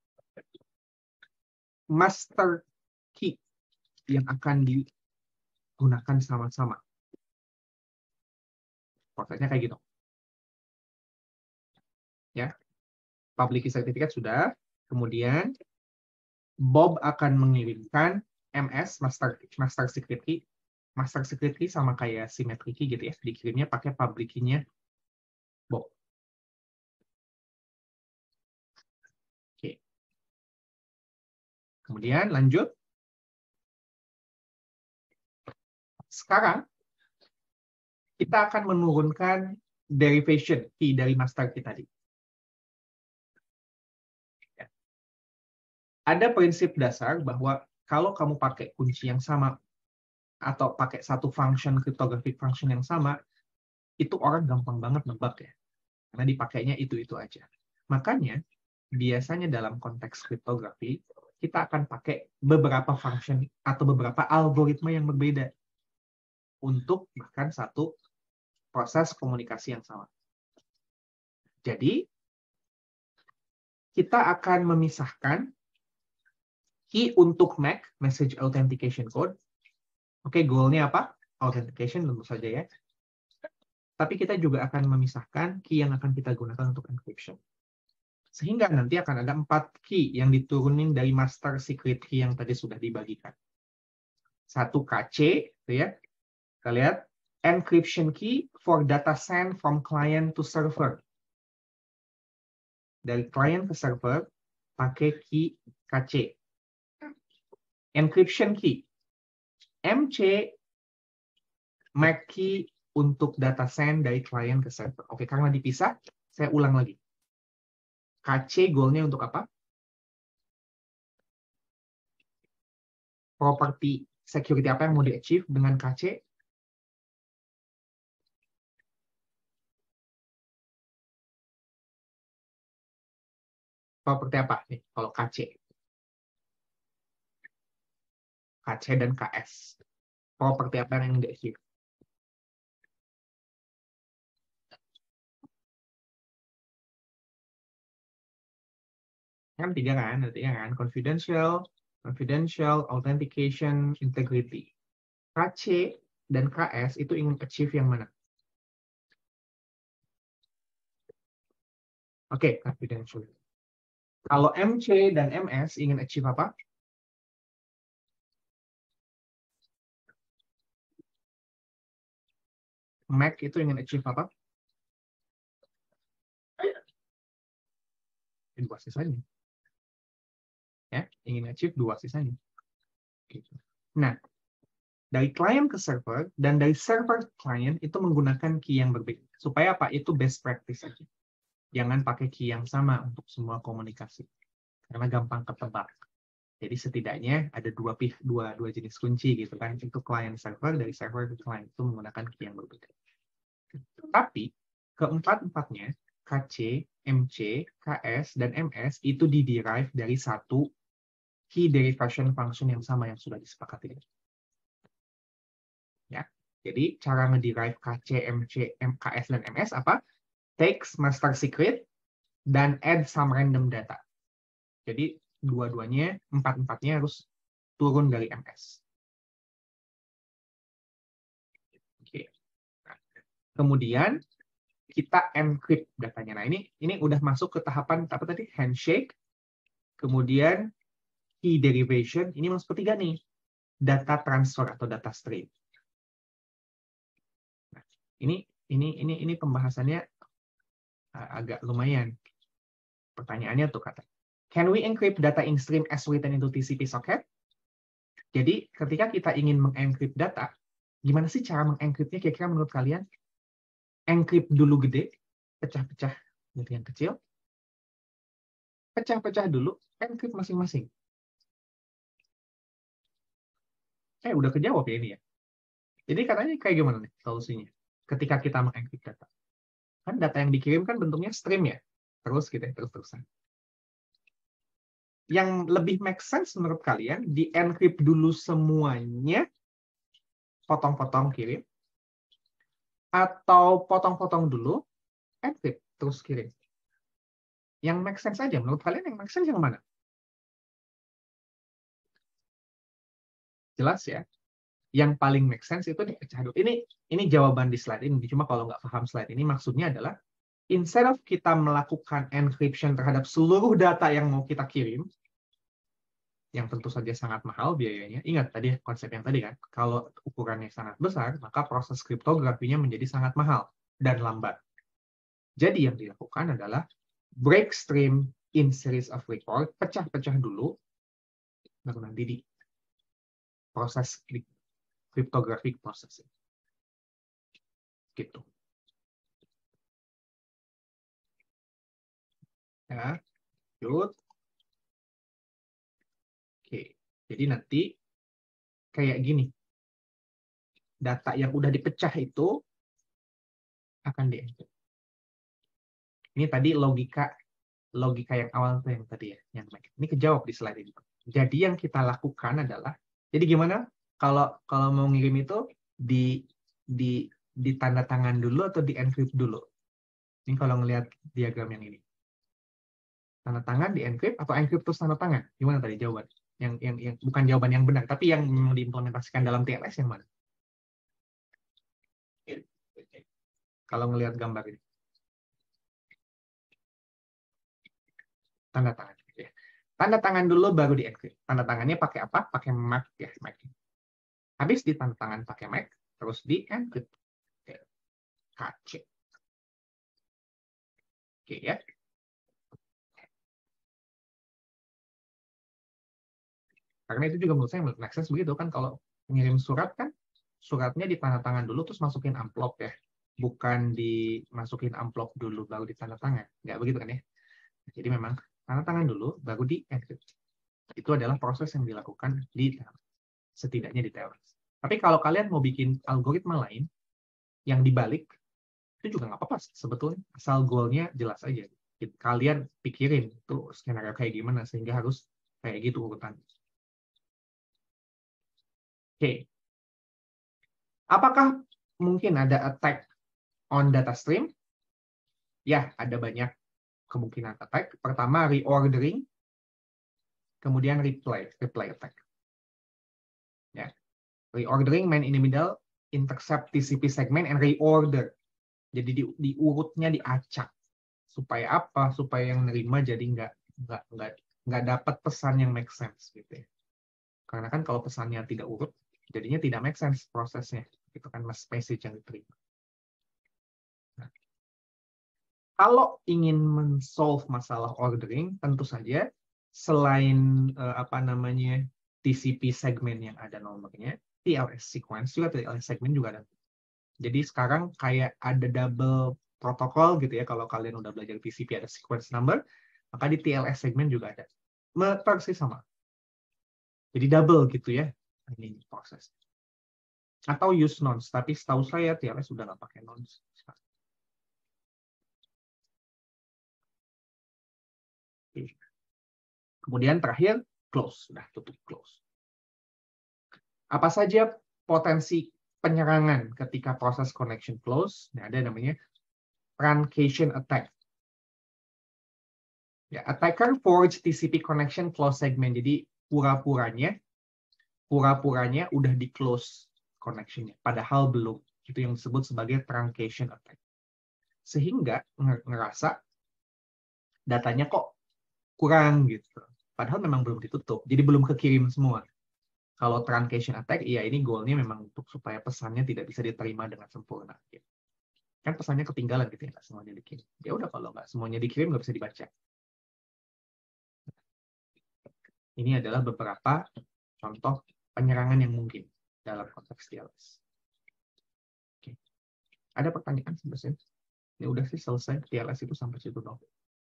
master key yang akan digunakan sama-sama. Prosesnya kayak gitu. Ya, public key certificate sudah. Kemudian Bob akan mengirimkan M S, master master secret key. Master secret key sama kayak symmetric key gitu ya. Dikirimnya pakai public key-nya Bob. Oke. Kemudian lanjut. Sekarang kita akan menurunkan derivation key dari master key tadi. Ada prinsip dasar bahwa kalau kamu pakai kunci yang sama atau pakai satu function cryptographic function yang sama, itu orang gampang banget nebak ya. Karena dipakainya itu-itu aja. Makanya, biasanya dalam konteks kriptografi, kita akan pakai beberapa function atau beberapa algoritma yang berbeda untuk bahkan satu proses komunikasi yang sama. Jadi, kita akan memisahkan key untuk M A C, Message Authentication Code. Oke, goal-nya apa? Authentication tentu saja ya. Tapi kita juga akan memisahkan key yang akan kita gunakan untuk encryption. Sehingga nanti akan ada empat key yang diturunin dari master secret key yang tadi sudah dibagikan. Satu K C, gitu ya. Kita lihat, encryption key for data sent from client to server. Dari client ke server, pakai key K C. Encryption key. M C, M A C key untuk data send dari client ke server. Oke, karena dipisah, saya ulang lagi. K C goal-nya untuk apa? Property security apa yang mau di-achieve dengan K C? Properti apa nih kalau K C? K C dan K S. Properti apa yang di-achieve? Kan tiga kan, ada tiga kan, confidential, confidential, authentication, integrity. K C dan K S itu ingin achieve yang mana? Oke, okay, confidential. Kalau M C dan M S ingin achieve apa? M A C itu ingin achieve apa? Dua sisanya. Ya, ingin achieve dua sisanya. Gitu. Nah, dari client ke server dan dari server ke client itu menggunakan key yang berbeda. Supaya apa? Itu best practice aja. Jangan pakai key yang sama untuk semua komunikasi. Karena gampang ketebak. Jadi setidaknya ada dua pih dua dua jenis kunci gitu kan. Itu client server, dari server ke client itu menggunakan key yang berbeda. Tapi keempat-empatnya K C, M C, K S, dan M S itu diderive dari satu key derivation function yang sama yang sudah disepakati. Ya, jadi cara ngederive K C, M C, M K S, dan M S apa? Takes master secret dan add some random data. Jadi dua-duanya, empat-empatnya harus turun dari M S. Oke. Nah, kemudian kita encrypt datanya. Nah ini ini udah masuk ke tahapan apa tadi? Handshake. Kemudian key derivation. Ini masuk ketiga nih. Data transfer atau data stream. Nah, ini ini ini ini pembahasannya agak lumayan. Pertanyaannya tuh kata, can we encrypt data in stream as written into T C P socket? Jadi ketika kita ingin mengencrypt data, gimana sih cara mengencryptnya kira-kira menurut kalian? Encrypt dulu gede, pecah-pecah dari yang kecil, pecah-pecah dulu, encrypt masing-masing. Eh, udah kejawab ya ini ya. Jadi katanya kayak gimana nih solusinya? Ketika kita mengencrypt data. Kan data yang dikirim kan bentuknya stream ya. Terus gitu ya, terus-terusan. Yang lebih make sense menurut kalian, di-encrypt dulu semuanya, potong-potong kirim, atau potong-potong dulu, encrypt, terus kirim. Yang make sense aja, menurut kalian yang make sense yang mana? Jelas ya? Yang paling make sense itu dipecah dulu. Ini ini jawaban di slide ini, cuma kalau nggak paham slide ini, maksudnya adalah, instead of kita melakukan encryption terhadap seluruh data yang mau kita kirim, yang tentu saja sangat mahal biayanya. Ingat tadi konsep yang tadi kan, kalau ukurannya sangat besar, maka proses kriptografinya menjadi sangat mahal dan lambat. Jadi yang dilakukan adalah break stream in series of record, pecah-pecah dulu, baru nanti di proses cryptographic processing. Gitu. Ya, good. Oke, jadi nanti kayak gini. Data yang udah dipecah itu akan di-encrypt. Ini tadi logika logika yang awal tuh yang tadi ya, yang ini kejawab di slide ini. Jadi yang kita lakukan adalah, jadi gimana kalau kalau mau ngirim itu di di di tanda tangan dulu atau di encrypt dulu? Ini kalau ngelihat diagram yang ini, tanda tangan di encrypt atau encrypt terus tanda tangan? Gimana tadi jawaban? Yang yang yang bukan jawaban yang benar, tapi yang memang diimplementasikan dalam T L S yang mana? Kalau ngelihat gambar ini, tanda tangan. Ya. Tanda tangan dulu baru di encrypt. Tanda tangannya pakai apa? Pakai M A C ya, M A C. Habis di tanda tangan pakai M A C, terus di encrypt. K C. Oke ya. Karena itu juga menurut saya make sense begitu kan, kalau mengirim surat kan suratnya ditanda tangan dulu terus masukin amplop ya. Bukan dimasukin amplop dulu baru ditanda tangan. Nggak begitu kan ya. Jadi memang tanda tangan dulu, baru di encrypt. Itu adalah proses yang dilakukan di T L S. Setidaknya di T L S. Tapi kalau kalian mau bikin algoritma lain, yang dibalik, itu juga nggak apa-apa sebetulnya. Asal goalnya jelas aja. Kalian pikirin, tuh skenario kayak gimana, sehingga harus kayak gitu urutan. Oke. Apakah mungkin ada attack on data stream? Ya, ada banyak kemungkinan attack. Pertama, reordering. Kemudian replay, replay attack. Ya. Reordering, man in the middle, intercept T C P segment, and reorder. Jadi di, diurutnya diacak. Supaya apa? Supaya yang nerima jadi nggak nggak nggak nggak dapat pesan yang make sense gitu ya. Karena kan kalau pesannya tidak urut, jadinya tidak make sense prosesnya. Itu kan message yang diterima. Nah, kalau ingin men-solve masalah ordering, tentu saja selain uh, apa namanya T C P segmen yang ada nomornya, T L S sequence juga, T L S segmen juga ada. Jadi sekarang kayak ada double protokol gitu ya, kalau kalian udah belajar T C P ada sequence number, maka di T L S segmen juga ada. Persis sama. Jadi double gitu ya, ini proses. Atau use nonce, tapi setahu saya T L S sudah nggak pakai nonce. Kemudian terakhir, close. Sudah tutup close. Apa saja potensi penyerangan ketika proses connection close? Nah, ada namanya truncation attack. Ya, attacker forge T C P connection close segment. Jadi pura-puranya, pura-puranya udah di close connection-nya, padahal belum. Itu yang disebut sebagai truncation attack. Sehingga ngerasa datanya kok kurang gitu. Padahal memang belum ditutup, jadi belum kekirim semua. Kalau truncation attack, iya ini goalnya memang untuk supaya pesannya tidak bisa diterima dengan sempurna. Gitu. Kan pesannya ketinggalan gitu ya, nggak semuanya dikirim. Ya udah kalau nggak semuanya dikirim nggak bisa dibaca. Ini adalah beberapa contoh penyerangan yang mungkin dalam konteks T L S. Oke. Ada pertanyaan sebenarnya? Ya udah sih selesai T L S itu sampai situ dong.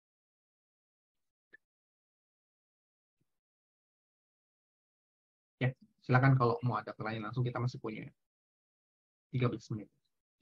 Ya, silakan kalau mau ada pertanyaan langsung, kita masih punya tiga belas menit.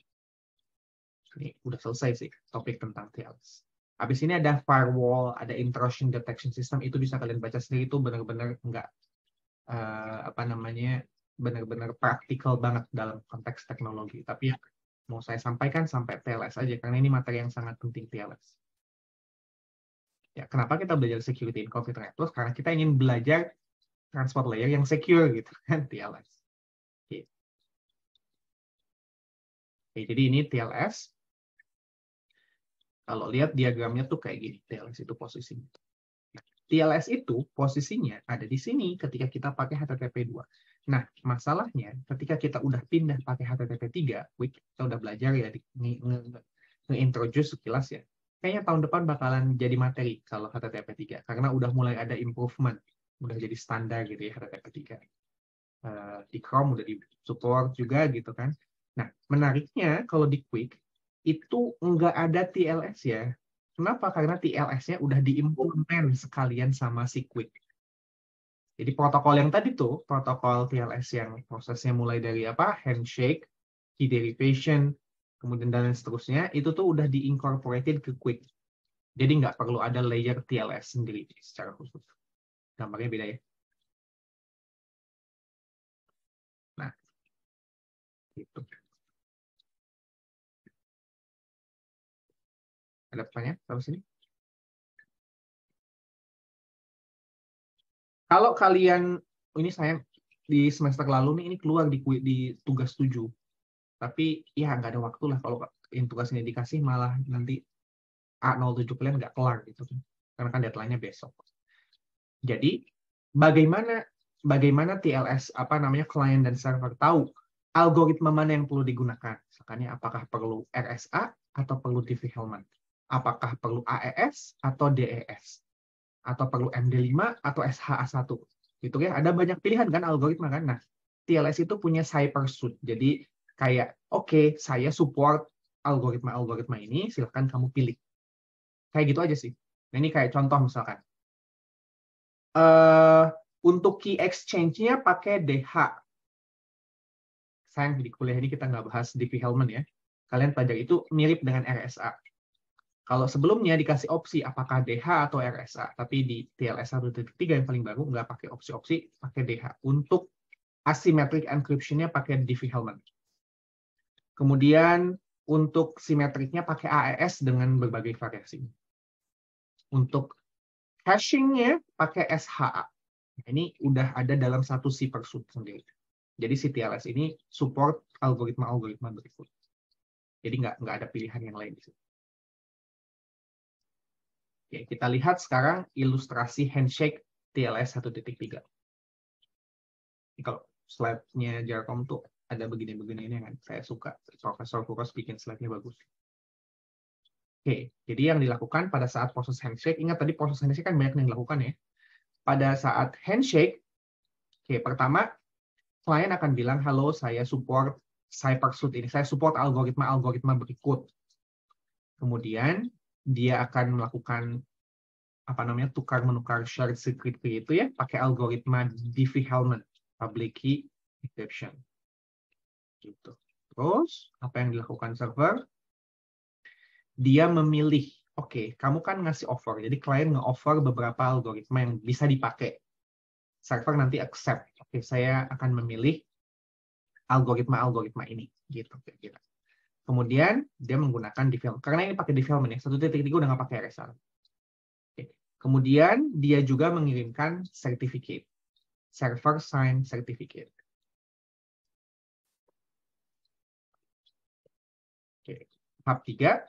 Ini udah selesai sih topik tentang T L S. Habis ini ada firewall, ada intrusion detection system, itu bisa kalian baca sendiri, itu benar-benar nggak uh, apa namanya benar-benar praktikal banget dalam konteks teknologi. Tapi mau saya sampaikan sampai T L S aja karena ini materi yang sangat penting T L S. Ya, kenapa kita belajar security in computer network? Karena kita ingin belajar transport layer yang secure gitu kan, T L S. Oke. Oke, jadi ini T L S. Kalau lihat diagramnya tuh kayak gini, T L S itu posisinya. T L S itu posisinya ada di sini ketika kita pakai H T T P dua. Nah, masalahnya ketika kita udah pindah pakai H T T P tiga, kita udah belajar ya, nge-introduce sekilas ya. Kayaknya tahun depan bakalan jadi materi kalau H T T P tiga, karena udah mulai ada improvement, udah jadi standar gitu ya H T T P tiga. Uh, di Chrome udah di support juga gitu kan. Nah, menariknya kalau di Quick, itu nggak ada T L S ya. Kenapa? Karena T L S-nya udah diimplement sekalian sama si Quick. Jadi protokol yang tadi tuh, protokol T L S yang prosesnya mulai dari apa? Handshake, key derivation, kemudian dan seterusnya, itu tuh udah di-incorporated ke Quick. Jadi nggak perlu ada layer T L S sendiri secara khusus. Gambarnya beda ya. Nah, gitu. Ada pertanyaan sampai sini? Kalau kalian, ini saya di semester lalu nih, ini keluar di, di tugas tujuh. Tapi ya nggak ada waktu lah kalau tugas ini dikasih malah nanti A nol tujuh kalian nggak kelar gitu. Karena kan deadline-nya besok. Jadi bagaimana bagaimana T L S apa namanya klien dan server tahu algoritma mana yang perlu digunakan? Misalnya apakah perlu R S A atau perlu Diffie-Hellman? Apakah perlu A E S atau D E S? Atau perlu M D lima atau S H A satu? Gitu ya, ada banyak pilihan kan algoritma kan. Nah, T L S itu punya Cyphersuite. Jadi kayak oke, okay, saya support algoritma-algoritma ini, silahkan kamu pilih. Kayak gitu aja sih. Nah, ini kayak contoh misalkan. Uh, untuk key exchange-nya pakai D H. Sayang di kuliah ini kita nggak bahas Diffie-Hellman ya. Kalian pelajari itu mirip dengan R S A. Kalau sebelumnya dikasih opsi apakah D H atau R S A, tapi di T L S satu titik tiga yang paling baru nggak pakai opsi-opsi, pakai D H. Untuk asymmetric encryption-nya pakai Diffie-Hellman. Kemudian untuk simetriknya pakai A E S dengan berbagai variasi. Untuk hashing-nya pakai S H A. Nah, ini udah ada dalam satu Cyphersuite sendiri. Jadi si T L S ini support algoritma-algoritma berikut. Jadi nggak nggak ada pilihan yang lain di situ. Oke, kita lihat sekarang ilustrasi handshake T L S satu titik tiga. Ini kalau slide-nya Jarkom tuh ada begini-begini ini kan. Saya suka Profesor Kuros bikin slide-nya bagus. Oke, jadi yang dilakukan pada saat proses handshake, ingat tadi proses handshake kan banyak yang dilakukan ya. Pada saat handshake, oke, pertama klien akan bilang, halo, saya support Cyphersuite ini, saya support algoritma-algoritma berikut. Kemudian dia akan melakukan apa namanya tukar menukar shared secret key itu ya, pakai algoritma Diffie-Hellman, public key encryption. Gitu. Terus apa yang dilakukan server? Dia memilih, oke, okay, kamu kan ngasih offer, jadi klien nge-offer beberapa algoritma yang bisa dipakai. Server nanti accept, oke, okay, saya akan memilih algoritma-algoritma ini, gitu kira-kira. Kemudian dia menggunakan Diffie-Hellman, karena ini pakai Diffie-Hellman ya, satu titik tiga udah nggak pakai R S A. Okay. Kemudian dia juga mengirimkan certificate, server sign certificate. Oke, tahap tiga.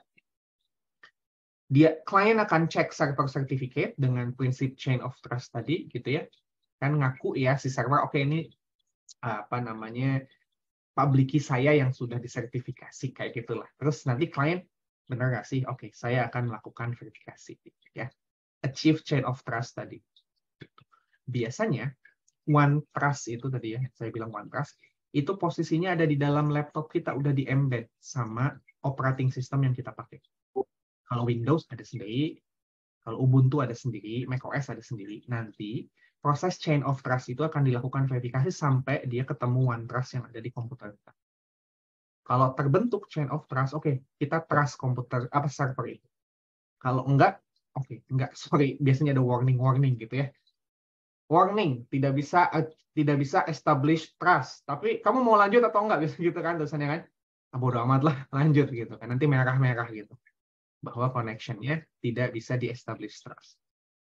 Dia klien akan cek server certificate dengan prinsip chain of trust tadi gitu ya. Kan ngaku ya si server oke okay, ini apa namanya public key saya yang sudah disertifikasi kayak gitulah. Terus nanti klien benar nggak sih? Oke, okay, saya akan melakukan verifikasi ya. Achieve chain of trust tadi. Biasanya one trust itu tadi ya, saya bilang one trust, itu posisinya ada di dalam laptop kita udah di embed sama operating system yang kita pakai. Kalau Windows ada sendiri, kalau Ubuntu ada sendiri, macOS ada sendiri. Nanti proses chain of trust itu akan dilakukan verifikasi sampai dia ketemu one trust yang ada di komputer kita. Kalau terbentuk chain of trust, oke, okay, kita trust komputer apa server itu. Kalau enggak, oke, okay, enggak, sorry, biasanya ada warning-warning gitu ya. Warning, tidak bisa uh, tidak bisa establish trust. Tapi kamu mau lanjut atau enggak bisa gitu kan tulisannya kan? Ah, bodo amat lah, lanjut gitu kan. Nanti merah-merah gitu. Bahwa connection-nya tidak bisa di-establish trust.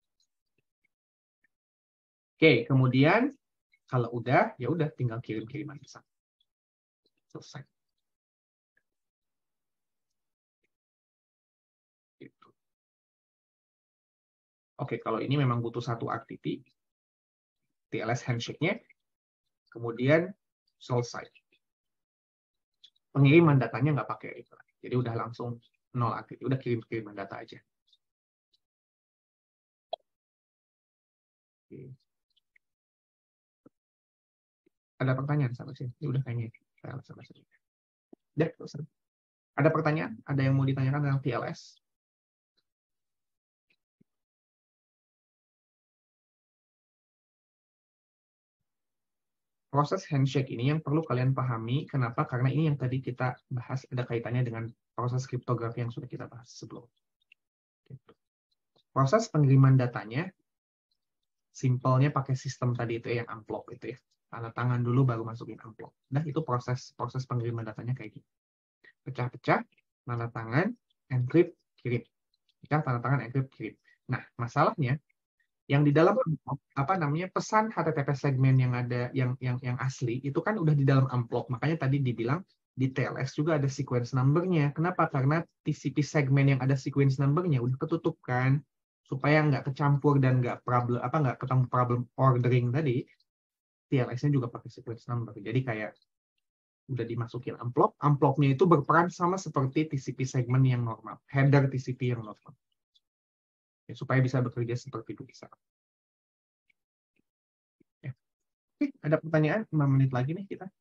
Oke, kemudian kalau udah, ya udah tinggal kirim-kiriman pesan. Selesai. Gitu. Oke, kalau ini memang butuh satu aktivitas, T L S handshake-nya, kemudian selesai. Pengiriman datanya nggak pakai itu. Jadi udah langsung nol aktif, udah kirim-kiriman data aja. Oke. Ada pertanyaan sampai sini? Ini udah kayaknya. Sampai sini. Udah, selesai. Ada pertanyaan? Ada yang mau ditanyakan tentang T L S? proses handshake ini yang perlu kalian pahami. Kenapa? Karena ini yang tadi kita bahas ada kaitannya dengan proses kriptografi yang sudah kita bahas sebelumnya. Proses pengiriman datanya, simpelnya pakai sistem tadi itu yang amplop itu ya. Tanda tangan dulu baru masukin amplop. Nah, itu proses proses pengiriman datanya kayak gini. Pecah-pecah, tanda tangan, encrypt, kirim. Pecah, tanda tangan, encrypt, kirim. Nah, masalahnya yang di dalam apa namanya pesan H T T P segmen yang ada yang yang yang asli itu kan udah di dalam amplop. Makanya tadi dibilang di T L S juga ada sequence number-nya. Kenapa? Karena T C P segmen yang ada sequence number-nya udah ketutup kan, supaya nggak kecampur dan nggak problem apa nggak ketemu problem ordering tadi. T L S-nya juga pakai sequence number. Jadi kayak udah dimasukin amplop, amplopnya itu berperan sama seperti T C P segmen yang normal, header T C P yang normal. Ya, supaya bisa bekerja seperti itu bisa. Ya. Oke, ada pertanyaan? lima menit lagi nih kita.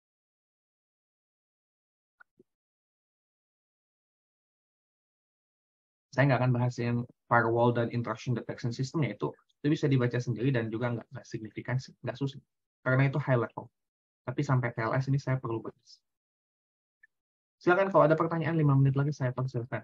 Saya nggak akan bahas yang firewall dan intrusion detection system, ya itu, itu bisa dibaca sendiri dan juga nggak, nggak signifikan, nggak susah. Karena itu high level. Tapi sampai T L S ini saya perlu bahas. Silakan kalau ada pertanyaan lima menit lagi saya persilakan.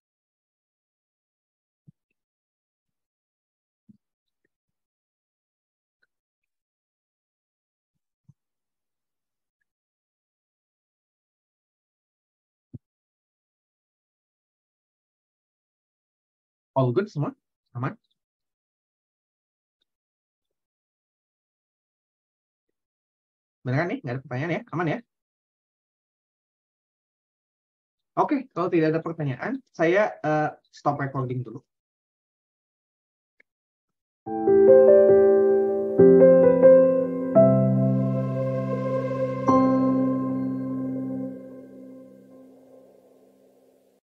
All good semua? Aman? Beneran nih? Nggak ada pertanyaan ya? Aman ya? Oke, kalau tidak ada pertanyaan, saya uh, stop recording dulu.